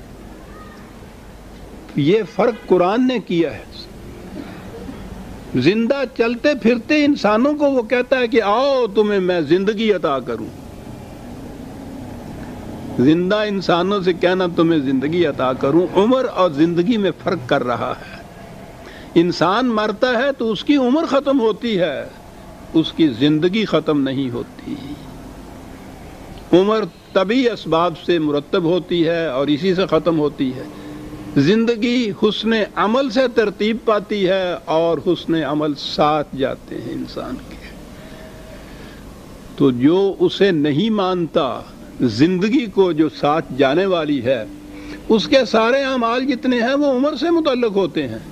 یہ فرق قرآن نے کیا ہے. زندہ چلتے پھرتے انسانوں کو وہ کہتا ہے کہ آؤ تمہیں میں زندگی عطا کروں. زندہ انسانوں سے کہنا تمہیں زندگی عطا کروں, عمر اور زندگی میں فرق کر رہا ہے. انسان مرتا ہے تو اس کی عمر ختم ہوتی ہے, اس کی زندگی ختم نہیں ہوتی. عمر طبی اسباب سے مرتب ہوتی ہے اور اسی سے ختم ہوتی ہے. زندگی حسن عمل سے ترتیب پاتی ہے اور حسن عمل ساتھ جاتے ہیں انسان کے. تو جو اسے نہیں مانتا زندگی کو جو ساتھ جانے والی ہے, اس کے سارے اعمال جتنے ہیں وہ عمر سے متعلق ہوتے ہیں.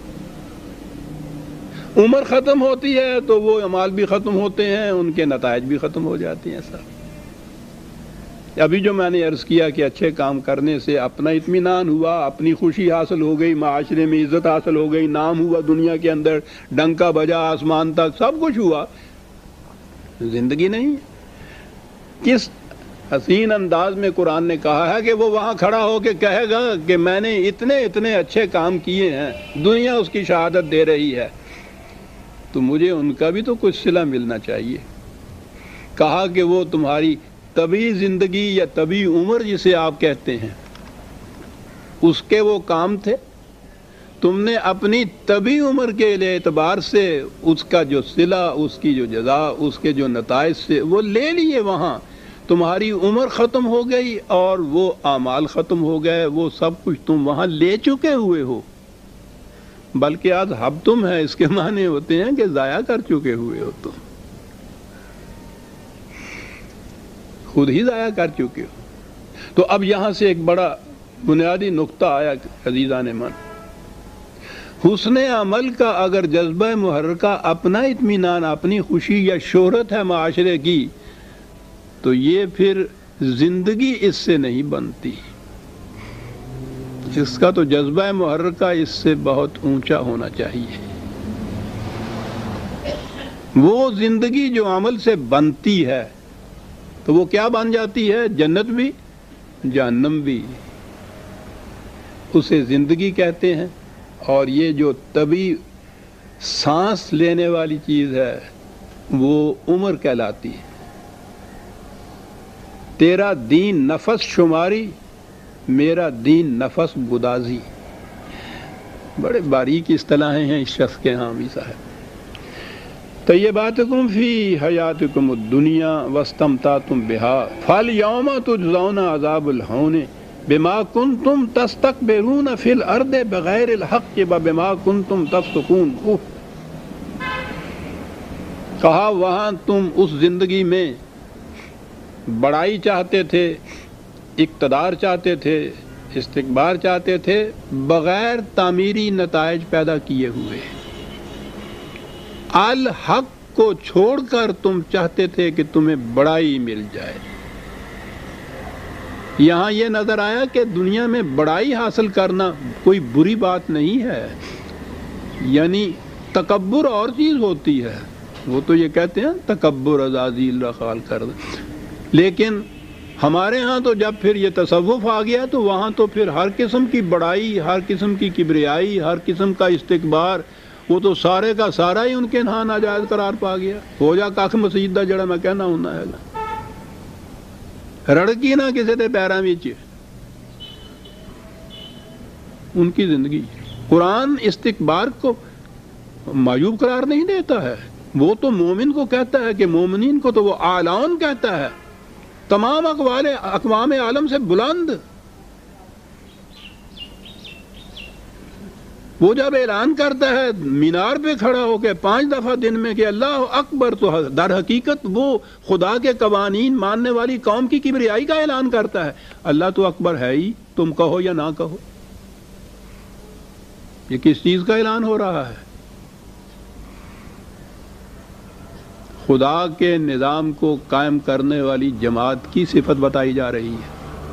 عمر ختم ہوتی ہے تو وہ اعمال بھی ختم ہوتے ہیں, ان کے نتائج بھی ختم ہو جاتے ہیں. سب ابھی جو میں نے عرض کیا کہ اچھے کام کرنے سے اپنا اطمینان ہوا, اپنی خوشی حاصل ہو گئی, معاشرے میں عزت حاصل ہو گئی, نام ہوا دنیا کے اندر, ڈنکا بجا آسمان تک, سب کچھ ہوا. زندگی نہیں. کس حسین انداز میں قرآن نے کہا ہے کہ وہ وہاں کھڑا ہو کے کہے گا کہ میں نے اتنے اتنے اچھے کام کیے ہیں, دنیا اس کی شہادت دے رہی ہے, تو مجھے ان کا بھی تو کچھ صلہ ملنا چاہیے. کہا کہ وہ تمہاری طبی زندگی یا طبی عمر جسے آپ کہتے ہیں اس کے وہ کام تھے, تم نے اپنی طبی عمر کے اعتبار سے اس کا جو صلہ, اس کی جو جزا, اس کے جو نتائج سے وہ لے لیے. وہاں تمہاری عمر ختم ہو گئی اور وہ اعمال ختم ہو گئے, وہ سب کچھ تم وہاں لے چکے ہوئے ہو. بلکہ آج ہب تم ہے اس کے معنی ہوتے ہیں کہ ضائع کر چکے ہوئے ہو, تم خود ہی ضائع کر چکے ہو. تو اب یہاں سے ایک بڑا بنیادی نقطہ آیا عزیزان من. حسن عمل کا اگر جذبہ محرکہ اپنا اطمینان, اپنی خوشی یا شہرت ہے معاشرے کی, تو یہ پھر زندگی اس سے نہیں بنتی. اس کا تو جذبہ محرکہ اس سے بہت اونچا ہونا چاہیے. وہ زندگی جو عمل سے بنتی ہے تو وہ کیا بن جاتی ہے؟ جنت بھی جہنم بھی. اسے زندگی کہتے ہیں. اور یہ جو طبی سانس لینے والی چیز ہے وہ عمر کہلاتی ہے. تیرا دین نفس شماری، میرا دین نفس گدازی. بڑے باریک اصطلاحیں ہیں اس شخص کے ہاں بھی صاحب. طیباتکم فی حیاتکم الدنیا واستمتعتم بہا فالیوم تجزون عذاب الہون بما کنتم تستکبرون فی الارض بغیر الحق وبما کنتم تفسقون. کہا وہاں تم اس زندگی میں بڑائی چاہتے تھے، اقتدار چاہتے تھے، استکبار چاہتے تھے، بغیر تعمیری نتائج پیدا کیے ہوئے. الحق کو چھوڑ کر تم چاہتے تھے کہ تمہیں بڑائی مل جائے. یہاں یہ نظر آیا کہ دنیا میں بڑائی حاصل کرنا کوئی بری بات نہیں ہے. یعنی تکبر اور چیز ہوتی ہے، وہ تو یہ کہتے ہیں تکبر عزازیل رخال کر. لیکن ہمارے ہاں تو جب پھر یہ تصوف آ گیا تو وہاں تو پھر ہر قسم کی بڑائی، ہر قسم کی کبریائی، ہر قسم کا استکبار، وہ تو سارے کا سارا ہی ان کے ہاں ناجائز قرار پا گیا. ہو جا کھ مسیح دا جڑا میں کہنا ہونا ہے رڑکی نہ کسی دے پیراں وچ ان کی زندگی. قرآن استکبار کو معیوب قرار نہیں دیتا ہے. وہ تو مومن کو کہتا ہے کہ مومنین کو تو وہ اعلان کہتا ہے، تمام اقوال اقوام عالم سے بلند. وہ جب اعلان کرتا ہے مینار پہ کھڑا ہو کے پانچ دفعہ دن میں کہ اللہ اکبر، تو در حقیقت وہ خدا کے قوانین ماننے والی قوم کی کبریائی کا اعلان کرتا ہے. اللہ تو اکبر ہے ہی، تم کہو یا نہ کہو. یہ کس چیز کا اعلان ہو رہا ہے؟ خدا کے نظام کو قائم کرنے والی جماعت کی صفت بتائی جا رہی ہے.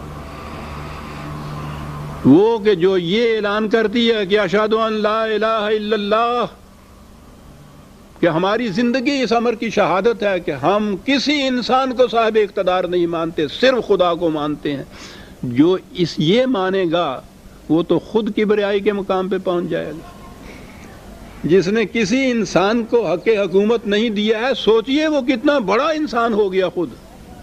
وہ کہ جو یہ اعلان کرتی ہے کہ اشہد ان لا الہ الا اللہ، کہ ہماری زندگی اس امر کی شہادت ہے کہ ہم کسی انسان کو صاحب اقتدار نہیں مانتے، صرف خدا کو مانتے ہیں. جو اس یہ مانے گا وہ تو خود کبریائی کے مقام پہ پہنچ جائے گا. جس نے کسی انسان کو حق حکومت نہیں دیا ہے، سوچئے وہ کتنا بڑا انسان ہو گیا خود.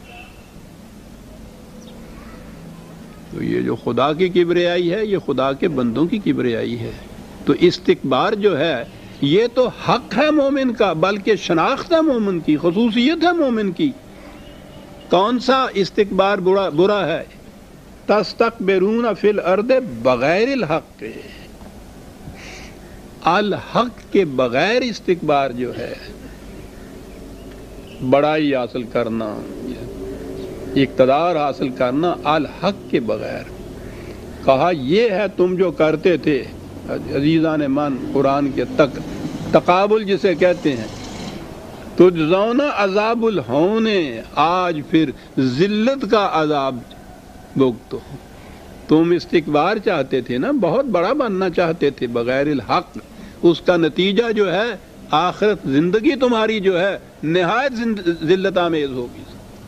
تو یہ جو خدا کی کبریائی ہے یہ خدا کے بندوں کی کبریائی ہے. تو استکبار جو ہے یہ تو حق ہے مومن کا، بلکہ شناخت ہے مومن کی، خصوصیت ہے مومن کی. کون سا استکبار برا برا ہے؟ تستکبرون فی الارض بغیر الحق، الحق کے بغیر استکبار جو ہے، بڑائی حاصل کرنا، اقتدار حاصل کرنا الحق کے بغیر. کہا یہ ہے تم جو کرتے تھے عزیزان من قرآن کے تک تقابل جسے کہتے ہیں. تجزون عذاب الہون، آج پھر ذلت کا عذاب بھگتو. تم استکبار چاہتے تھے نا، بہت بڑا بننا چاہتے تھے بغیر الحق. اس کا نتیجہ جو ہے آخرت زندگی تمہاری جو ہے نہایت ذلت آمیز ہوگی.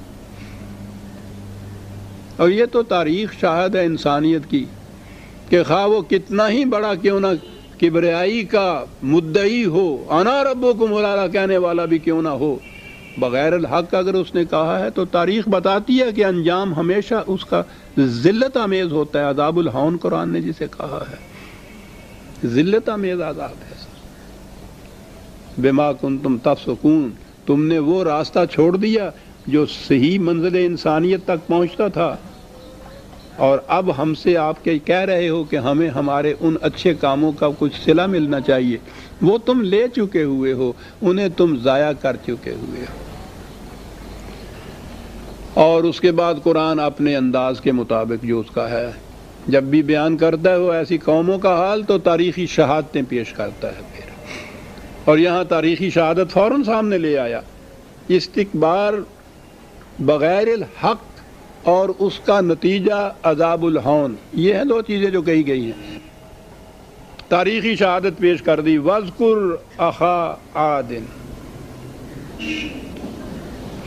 اور یہ تو تاریخ شاہد ہے انسانیت کی کہ خواہ وہ کتنا ہی بڑا کیوں نہ کبریائی کا مدعی ہو، انا ربکم الاعلی کہنے والا بھی کیوں نہ ہو، بغیر الحق اگر اس نے کہا ہے تو تاریخ بتاتی ہے کہ انجام ہمیشہ اس کا ذلت آمیز ہوتا ہے. عذاب الہون قرآن نے جسے کہا ہے ذلت آمیز عذاب ہے. بما کنتم تفسقون، تم نے وہ راستہ چھوڑ دیا جو صحیح منزل انسانیت تک پہنچتا تھا، اور اب ہم سے آپ کے کہہ رہے ہو کہ ہمیں ہمارے ان اچھے کاموں کا کچھ صلہ ملنا چاہیے. وہ تم لے چکے ہوئے ہو، انہیں تم ضائع کر چکے ہوئے ہو. اور اس کے بعد قرآن اپنے انداز کے مطابق جو اس کا ہے جب بھی بیان کرتا ہے وہ ایسی قوموں کا حال تو تاریخی شہادتیں پیش کرتا ہے پھر. اور یہاں تاریخی شہادت فوراً سامنے لے آیا. استکبار بغیر الحق اور اس کا نتیجہ عذاب الہون، یہ ہیں دو چیزیں جو کہی گئی ہیں. تاریخی شہادت پیش کر دی. وَاذْكُرْ أَخَا عَادٍ،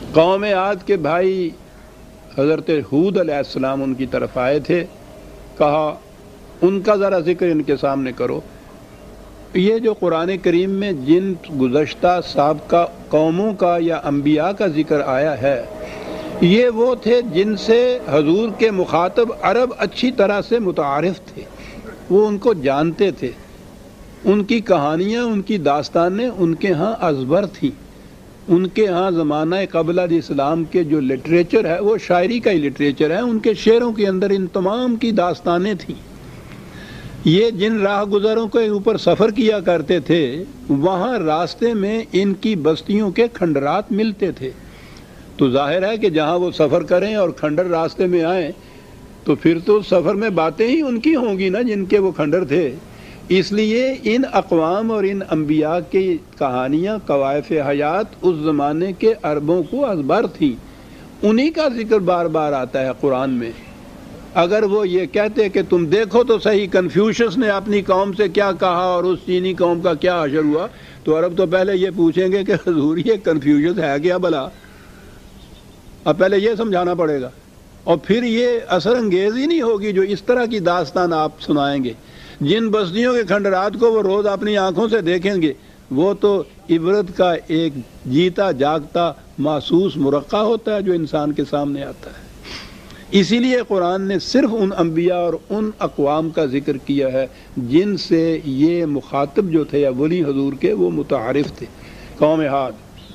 قوم عاد کے بھائی حضرت ہود علیہ السلام ان کی طرف آئے تھے، کہا ان کا ذرا ذکر ان کے سامنے کرو۔ یہ جو قرآن کریم میں جن گزشتہ سابقہ قوموں کا یا انبیاء کا ذکر آیا ہے، یہ وہ تھے جن سے حضور کے مخاطب عرب اچھی طرح سے متعارف تھے، وہ ان کو جانتے تھے، ان کی کہانیاں، ان کی داستانیں ان کے ہاں ازبر تھیں۔ ان کے ہاں زمانہ قبل الاسلام کے جو لٹریچر ہے وہ شاعری کا ہی لٹریچر ہے، ان کے شعروں کے اندر ان تمام کی داستانیں تھیں۔ یہ جن راہ گزروں کے اوپر سفر کیا کرتے تھے، وہاں راستے میں ان کی بستیوں کے کھنڈرات ملتے تھے، تو ظاہر ہے کہ جہاں وہ سفر کریں اور کھنڈر راستے میں آئیں تو پھر تو سفر میں باتیں ہی ان کی ہوں گی نا جن کے وہ کھنڈر تھے۔ اس لیے ان اقوام اور ان انبیاء کی کہانیاں، قوائف حیات اس زمانے کے عربوں کو ازبر تھیں، انہی کا ذکر بار بار آتا ہے قرآن میں۔ اگر وہ یہ کہتے کہ تم دیکھو تو صحیح کنفیوشس نے اپنی قوم سے کیا کہا اور اس چینی قوم کا کیا حشر ہوا، تو عرب تو پہلے یہ پوچھیں گے کہ حضور یہ کنفیوشس ہے کیا بھلا، اب پہلے یہ سمجھانا پڑے گا، اور پھر یہ اثر انگیز ہی نہیں ہوگی جو اس طرح کی داستان آپ سنائیں گے۔ جن بستیوں کے کھنڈرات کو وہ روز اپنی آنکھوں سے دیکھیں گے، وہ تو عبرت کا ایک جیتا جاگتا محسوس مرقع ہوتا ہے جو انسان کے سامنے آتا ہے۔ اسی لیے قرآن نے صرف ان انبیاء اور ان اقوام کا ذکر کیا ہے جن سے یہ مخاطب جو تھے یا ولی حضور کے وہ متعارف تھے۔ قوم عاد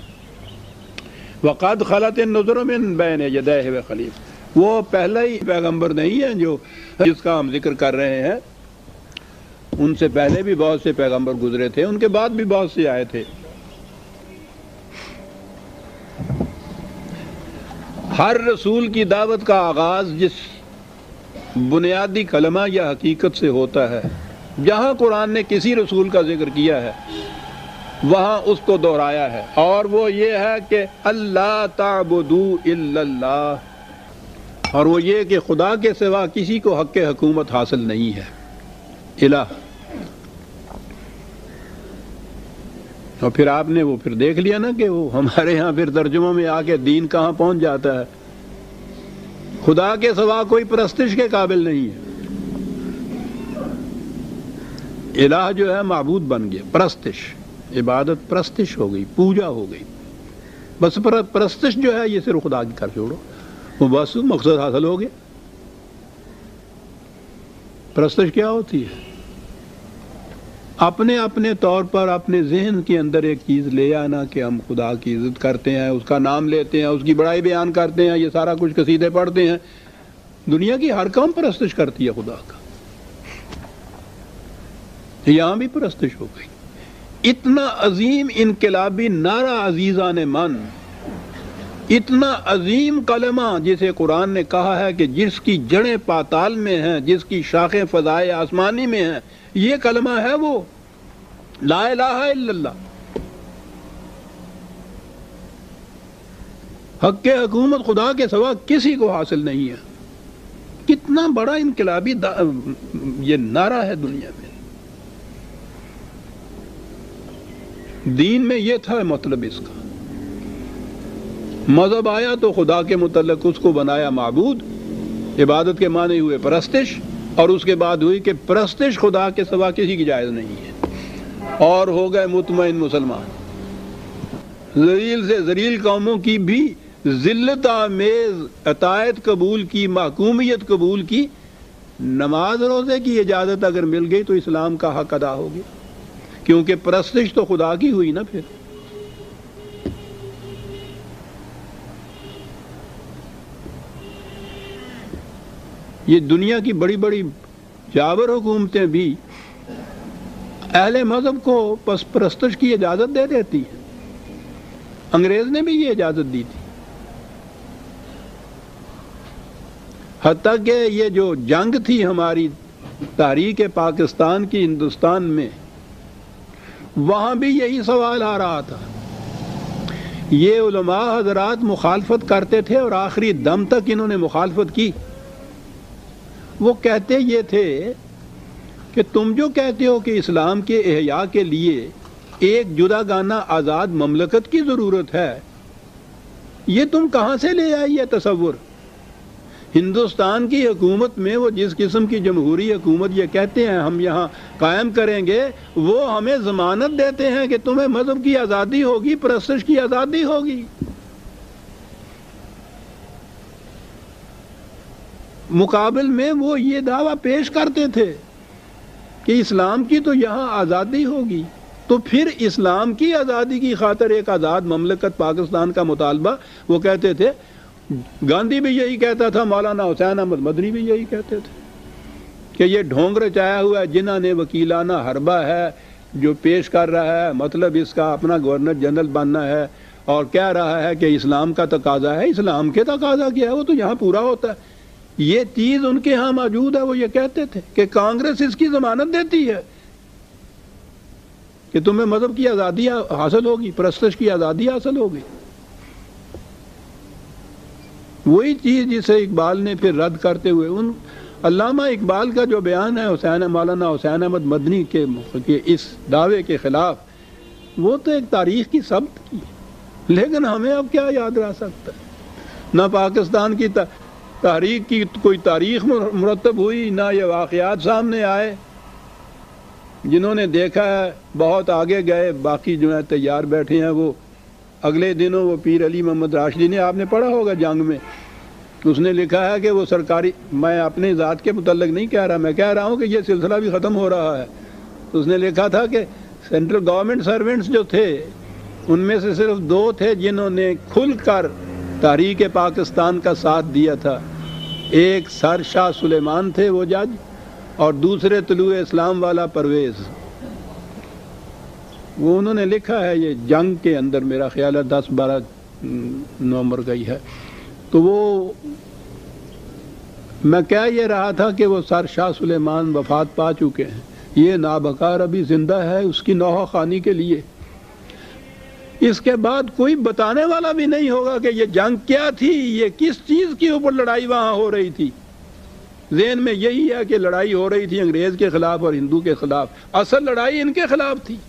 وقد خلت النذر من بین یدیہ وخلیف، وہ پہلا ہی پیغمبر نہیں ہے جو جس کا ہم ذکر کر رہے ہیں، ان سے پہلے بھی بہت سے پیغمبر گزرے تھے، ان کے بعد بھی بہت سے آئے تھے۔ ہر رسول کی دعوت کا آغاز جس بنیادی کلمہ یا حقیقت سے ہوتا ہے، جہاں قرآن نے کسی رسول کا ذکر کیا ہے وہاں اس کو دہرایا ہے، اور وہ یہ ہے کہ اللہ تعبدوا الا اللہ، اور وہ یہ کہ خدا کے سوا کسی کو حق حکومت حاصل نہیں ہے۔ الہ، اور پھر آپ نے وہ پھر دیکھ لیا نا کہ وہ ہمارے ہاں پھر ترجموں میں آ کے دین کہاں پہنچ جاتا ہے، خدا کے سوا کوئی پرستش کے قابل نہیں ہے۔ الہ جو ہے معبود بن گیا، پرستش، عبادت پرستش ہو گئی، پوجا ہو گئی، بس پرستش جو ہے یہ صرف خدا کی کر چھوڑو، وہ بس مقصد حاصل ہو گیا۔ پرستش کیا ہوتی ہے؟ اپنے اپنے طور پر اپنے ذہن کے اندر ایک چیز لے آنا کہ ہم خدا کی عزت کرتے ہیں، اس کا نام لیتے ہیں، اس کی بڑائی بیان کرتے ہیں، یہ سارا کچھ قصیدے پڑھتے ہیں۔ دنیا کی ہر قوم پرستش کرتی ہے خدا کا، یہاں بھی پرستش ہو گئی۔ اتنا عظیم انقلابی نعرہ عزیزان من، اتنا عظیم کلمہ جسے قرآن نے کہا ہے کہ جس کی جڑیں پاتال میں ہیں، جس کی شاخیں فضائے آسمانی میں ہیں، یہ کلمہ ہے وہ لا الہ الا اللہ۔ حق حکومت خدا کے سوا کسی کو حاصل نہیں ہے۔ کتنا بڑا انقلابی یہ نعرہ ہے دنیا میں۔ دین میں یہ تھا مطلب اس کا، مذہب آیا تو خدا کے متعلق اس کو بنایا معبود، عبادت کے معنی ہوئے پرستش، اور اس کے بعد ہوئی کہ پرستش خدا کے سوا کسی کی جائز نہیں ہے، اور ہو گئے مطمئن مسلمان۔ ذلیل سے ذلیل قوموں کی بھی ذلت آمیز اطاعت قبول کی، محکومیت قبول کی، نماز روزے کی اجازت اگر مل گئی تو اسلام کا حق ادا ہو گیا، کیونکہ پرستش تو خدا کی ہوئی نا۔ پھر یہ دنیا کی بڑی بڑی جابر حکومتیں بھی اہل مذہب کو پس پرستش کی اجازت دے دیتی ہیں۔ انگریز نے بھی یہ اجازت دی تھی، حتیٰ کہ یہ جو جنگ تھی ہماری تحریک پاکستان کی ہندوستان میں، وہاں بھی یہی سوال آ رہا تھا۔ یہ علماء حضرات مخالفت کرتے تھے اور آخری دم تک انہوں نے مخالفت کی۔ وہ کہتے یہ تھے کہ تم جو کہتے ہو کہ اسلام کے احیاء کے لیے ایک جدا گانہ آزاد مملکت کی ضرورت ہے، یہ تم کہاں سے لے آئی یہ تصور؟ ہندوستان کی حکومت میں وہ جس قسم کی جمہوری حکومت یہ کہتے ہیں ہم یہاں قائم کریں گے، وہ ہمیں ضمانت دیتے ہیں کہ تمہیں مذہب کی آزادی ہوگی، پرستش کی آزادی ہوگی۔ مقابل میں وہ یہ دعویٰ پیش کرتے تھے کہ اسلام کی تو یہاں آزادی ہوگی، تو پھر اسلام کی آزادی کی خاطر ایک آزاد مملکت پاکستان کا مطالبہ وہ کہتے تھے۔ گاندھی بھی یہی کہتا تھا، مولانا حسین احمد مدنی بھی یہی کہتے تھے کہ یہ ڈھونگ رچایا ہوا ہے جنہوں نے وکیلانہ حربہ ہے جو پیش کر رہا ہے، مطلب اس کا اپنا گورنر جنرل بننا ہے اور کہہ رہا ہے کہ اسلام کا تقاضا ہے۔ اسلام کے تقاضا کیا ہے؟ وہ تو یہاں پورا ہوتا ہے۔ یہ چیز ان کے ہاں موجود ہے۔ وہ یہ کہتے تھے کہ کانگریس اس کی ضمانت دیتی ہے کہ تمہیں مذہب کی آزادی حاصل ہوگی، پرستش کی آزادی حاصل ہوگی۔ وہی چیز جسے اقبال نے پھر رد کرتے ہوئے ان علامہ اقبال کا جو بیان ہے حسین مولانا حسین احمد مدنی کے اس دعوے کے خلاف، وہ تو ایک تاریخ کی ثبت کی، لیکن ہمیں اب کیا یاد رہ سکتا ہے؟ نہ پاکستان کی تحریک کی کوئی تاریخ مرتب ہوئی، نہ یہ واقعات سامنے آئے۔ جنہوں نے دیکھا ہے بہت آگے گئے، باقی جو ہے تیار بیٹھے ہیں۔ وہ اگلے دنوں وہ پیر علی محمد راشدی نے، آپ نے پڑھا ہوگا جنگ میں، اس نے لکھا ہے کہ وہ سرکاری، میں اپنے ذات کے متعلق نہیں کہہ رہا، میں کہہ رہا ہوں کہ یہ سلسلہ بھی ختم ہو رہا ہے۔ تو اس نے لکھا تھا کہ سینٹرل گورنمنٹ سرونٹس جو تھے ان میں سے صرف دو تھے جنہوں نے کھل کر تحریک پاکستان کا ساتھ دیا تھا۔ ایک سر شاہ سلیمان تھے وہ جج، اور دوسرے طلوع اسلام والا پرویز۔ وہ انہوں نے لکھا ہے یہ جنگ کے اندر، میرا خیال ہے دس بارہ نومبر کا ہی ہے۔ تو وہ میں کہہ یہ رہا تھا کہ وہ سر شاہ سلیمان وفات پا چکے ہیں، یہ نابکار ابھی زندہ ہے اس کی نوحہ خوانی کے لیے۔ اس کے بعد کوئی بتانے والا بھی نہیں ہوگا کہ یہ جنگ کیا تھی، یہ کس چیز کے اوپر لڑائی وہاں ہو رہی تھی۔ ذہن میں یہی ہے کہ لڑائی ہو رہی تھی انگریز کے خلاف اور ہندو کے خلاف، اصل لڑائی ان کے خلاف تھی،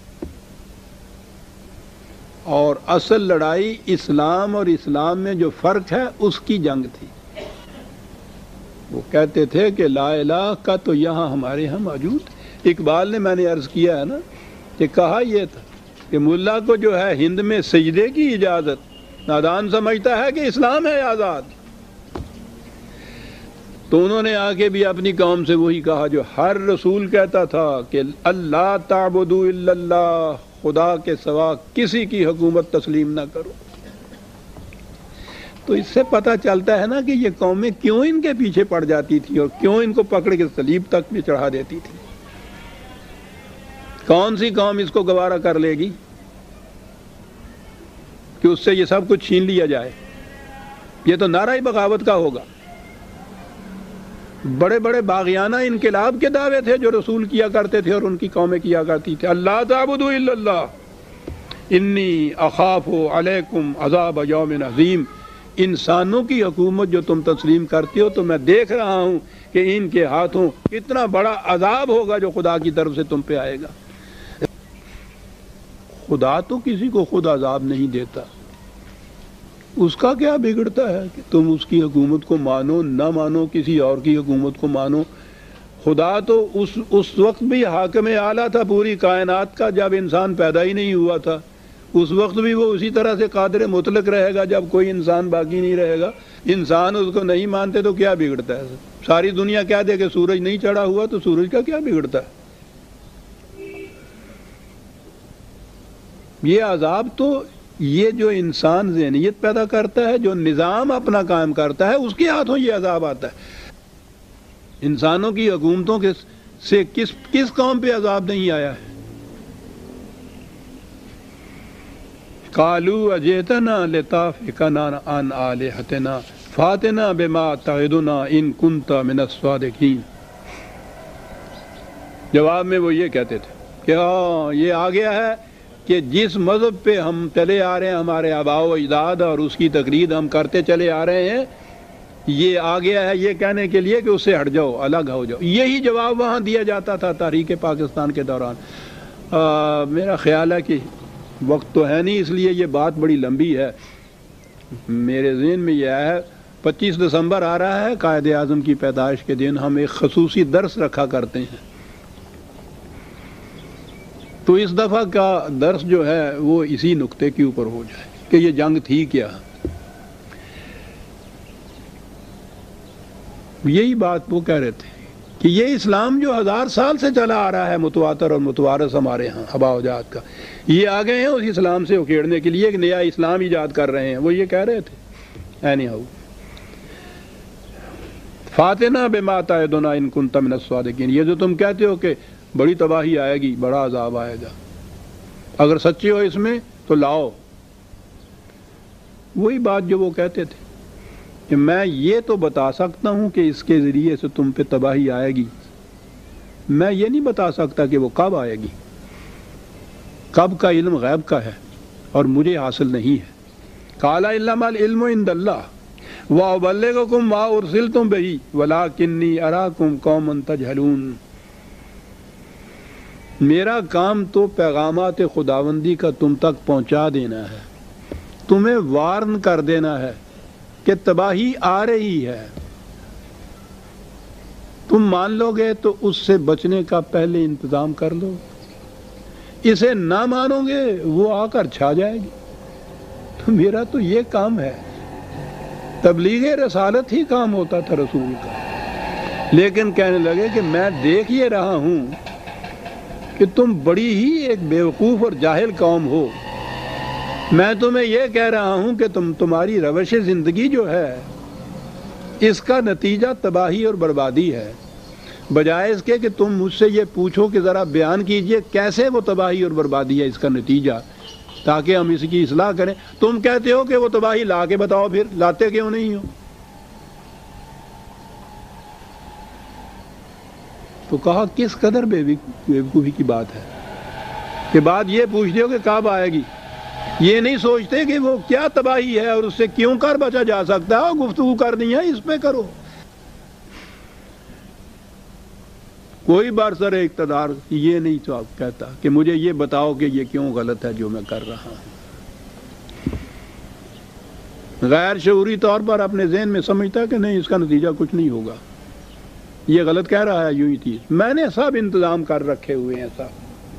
اور اصل لڑائی اسلام اور اسلام میں جو فرق ہے اس کی جنگ تھی۔ وہ کہتے تھے کہ لا الہ کا تو یہاں ہمارے ہاں موجود۔ اقبال نے، میں نے عرض کیا ہے نا کہ کہا یہ تھا کہ ملا کو جو ہے ہند میں سجدے کی اجازت، نادان سمجھتا ہے کہ اسلام ہے آزاد۔ تو انہوں نے آ کے بھی اپنی قوم سے وہی کہا جو ہر رسول کہتا تھا کہ اللہ تعبدوا الا اللہ، خدا کے سوا کسی کی حکومت تسلیم نہ کرو۔ تو اس سے پتہ چلتا ہے نا کہ یہ قومیں کیوں ان کے پیچھے پڑ جاتی تھی اور کیوں ان کو پکڑ کے صلیب تک بھی چڑھا دیتی تھی۔ کون سی قوم اس کو گوارا کر لے گی کہ اس سے یہ سب کچھ چھین لیا جائے؟ یہ تو نعرہ بغاوت کا ہوگا۔ بڑے بڑے باغیانہ انقلاب کے دعوے تھے جو رسول کیا کرتے تھے اور ان کی قومیں کیا کرتی تھے۔ اللہ تعبدوا الا اللہ انی اخاف علیکم عذاب یوم عظیم۔ انسانوں کی حکومت جو تم تسلیم کرتے ہو تو میں دیکھ رہا ہوں کہ ان کے ہاتھوں کتنا بڑا عذاب ہوگا جو خدا کی طرف سے تم پہ آئے گا۔ خدا تو کسی کو خود عذاب نہیں دیتا، اس کا کیا بگڑتا ہے کہ تم اس کی حکومت کو مانو نہ مانو، کسی اور کی حکومت کو مانو۔ خدا تو اس اس وقت بھی حاکم اعلیٰ تھا پوری کائنات کا جب انسان پیدا ہی نہیں ہوا تھا، اس وقت بھی وہ اسی طرح سے قادر مطلق رہے گا جب کوئی انسان باقی نہیں رہے گا۔ انسان اس کو نہیں مانتے تو کیا بگڑتا ہے؟ ساری دنیا کہہ دے کہ سورج نہیں چڑھا ہوا تو سورج کا کیا بگڑتا ہے؟ یہ عذاب تو یہ جو انسان ذہنیت پیدا کرتا ہے، جو نظام اپنا قائم کرتا ہے، اس کے ہاتھوں یہ عذاب آتا ہے۔ انسانوں کی حکومتوں کے سے کس کس قوم پہ عذاب نہیں آیا ہے؟ قالوا اجئتنا لتافکنا عن آلہتنا فاتنا بما تعدنا ان کنت من الصادقین۔ جواب میں وہ یہ کہتے تھے کہ ہاں یہ آ گیا ہے کہ جس مذہب پہ ہم چلے آ رہے ہیں، ہمارے آباء و اجداد، اور اس کی تقلید ہم کرتے چلے آ رہے ہیں، یہ آ گیا ہے یہ کہنے کے لیے کہ اس سے ہٹ جاؤ، الگ ہو جاؤ۔ یہی جواب وہاں دیا جاتا تھا تحریک پاکستان کے دوران۔ آ, میرا خیال ہے کہ وقت تو ہے نہیں، اس لیے یہ بات بڑی لمبی ہے۔ میرے ذہن میں یہ ہے پچیس دسمبر آ رہا ہے، قائد اعظم کی پیدائش کے دن ہم ایک خصوصی درس رکھا کرتے ہیں، تو اس دفعہ کا درس جو ہے وہ اسی نقطے کے اوپر ہو جائے کہ یہ جنگ تھی کیا۔ یہی بات وہ کہہ رہے تھے کہ یہ اسلام جو ہزار سال سے چلا آ رہا ہے، متواتر اور متوارث ہمارے ہاں آباء و اجداد کا، یہ آ گئے ہیں اس اسلام سے اکھیڑنے کے لیے ایک نیا اسلام ایجاد کر رہے ہیں، وہ یہ کہہ رہے تھے۔ اینی ہاؤ فاتنا بما تعدنا ان کنت من الصادقین، یہ جو تم کہتے ہو کہ بڑی تباہی آئے گی، بڑا عذاب آئے گا، اگر سچے ہو اس میں تو لاؤ۔ وہی بات جو وہ کہتے تھے کہ میں یہ تو بتا سکتا ہوں کہ اس کے ذریعے سے تم پہ تباہی آئے گی، میں یہ نہیں بتا سکتا کہ وہ کب آئے گی، کب کا علم غیب کا ہے اور مجھے حاصل نہیں ہے۔ قال انما العلم عند اللہ وابلغکم ما ارسلتم بہ ولکنی اراکم قوما تجہلون، میرا کام تو پیغامات خداوندی کا تم تک پہنچا دینا ہے، تمہیں وارن کر دینا ہے کہ تباہی آ رہی ہے، تم مان لو گے تو اس سے بچنے کا پہلے انتظام کر لو، اسے نہ مانو گے وہ آ کر چھا جائے گی۔ تو میرا تو یہ کام ہے، تبلیغ رسالت ہی کام ہوتا تھا رسول کا، لیکن کہنے لگے کہ میں دیکھ یہ رہا ہوں کہ تم بڑی ہی ایک بیوقوف اور جاہل قوم ہو، میں تمہیں یہ کہہ رہا ہوں کہ تم تمہاری روش زندگی جو ہے اس کا نتیجہ تباہی اور بربادی ہے، بجائے اس کے کہ تم مجھ سے یہ پوچھو کہ ذرا بیان کیجئے کیسے وہ تباہی اور بربادی ہے، اس کا نتیجہ، تاکہ ہم اس کی اصلاح کریں۔ تم کہتے ہو کہ وہ تباہی لا کے بتاؤ، پھر لاتے کیوں نہیں ہو؟ تو کہا کس قدر بے وقوفی کی بات ہے کہ بات یہ پوچھتے ہو کہ کب آئے گی، یہ نہیں سوچتے کہ وہ کیا تباہی ہے اور اس سے کیوں کر بچا جا سکتا ہے، گفتگو کرنی ہے اس پہ کرو۔ کوئی برسر اقتدار یہ نہیں کہتا کہ مجھے یہ بتاؤ کہ یہ کیوں غلط ہے جو میں کر رہا ہوں، غیر شعوری طور پر اپنے ذہن میں سمجھتا ہے کہ نہیں اس کا نتیجہ کچھ نہیں ہوگا، یہ غلط کہہ رہا ہے، یوں ہی تھی، میں نے سب انتظام کر رکھے ہوئے ہیں سب۔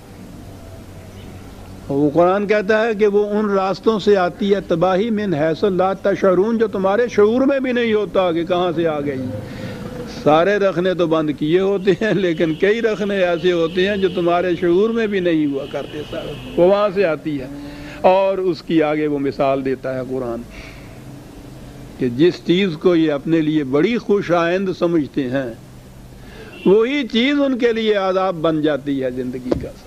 وہ قرآن کہتا ہے کہ وہ ان راستوں سے آتی ہے تباہی من حیث لا تشعرون، جو تمہارے شعور میں بھی نہیں ہوتا کہ کہاں سے آ گئی۔ سارے رکھنے تو بند کیے ہوتے ہیں، لیکن کئی رکھنے ایسے ہوتے ہیں جو تمہارے شعور میں بھی نہیں ہوا کرتے، سارے وہ وہاں سے آتی ہے۔ اور اس کی آگے وہ مثال دیتا ہے قرآن کہ جس چیز کو یہ اپنے لیے بڑی خوش آئند سمجھتے ہیں وہی چیز ان کے لیے عذاب بن جاتی ہے زندگی کا۔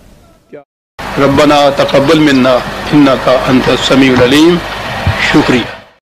ربنا تقبل منا انک انت السمیع العلیم۔ شکریہ۔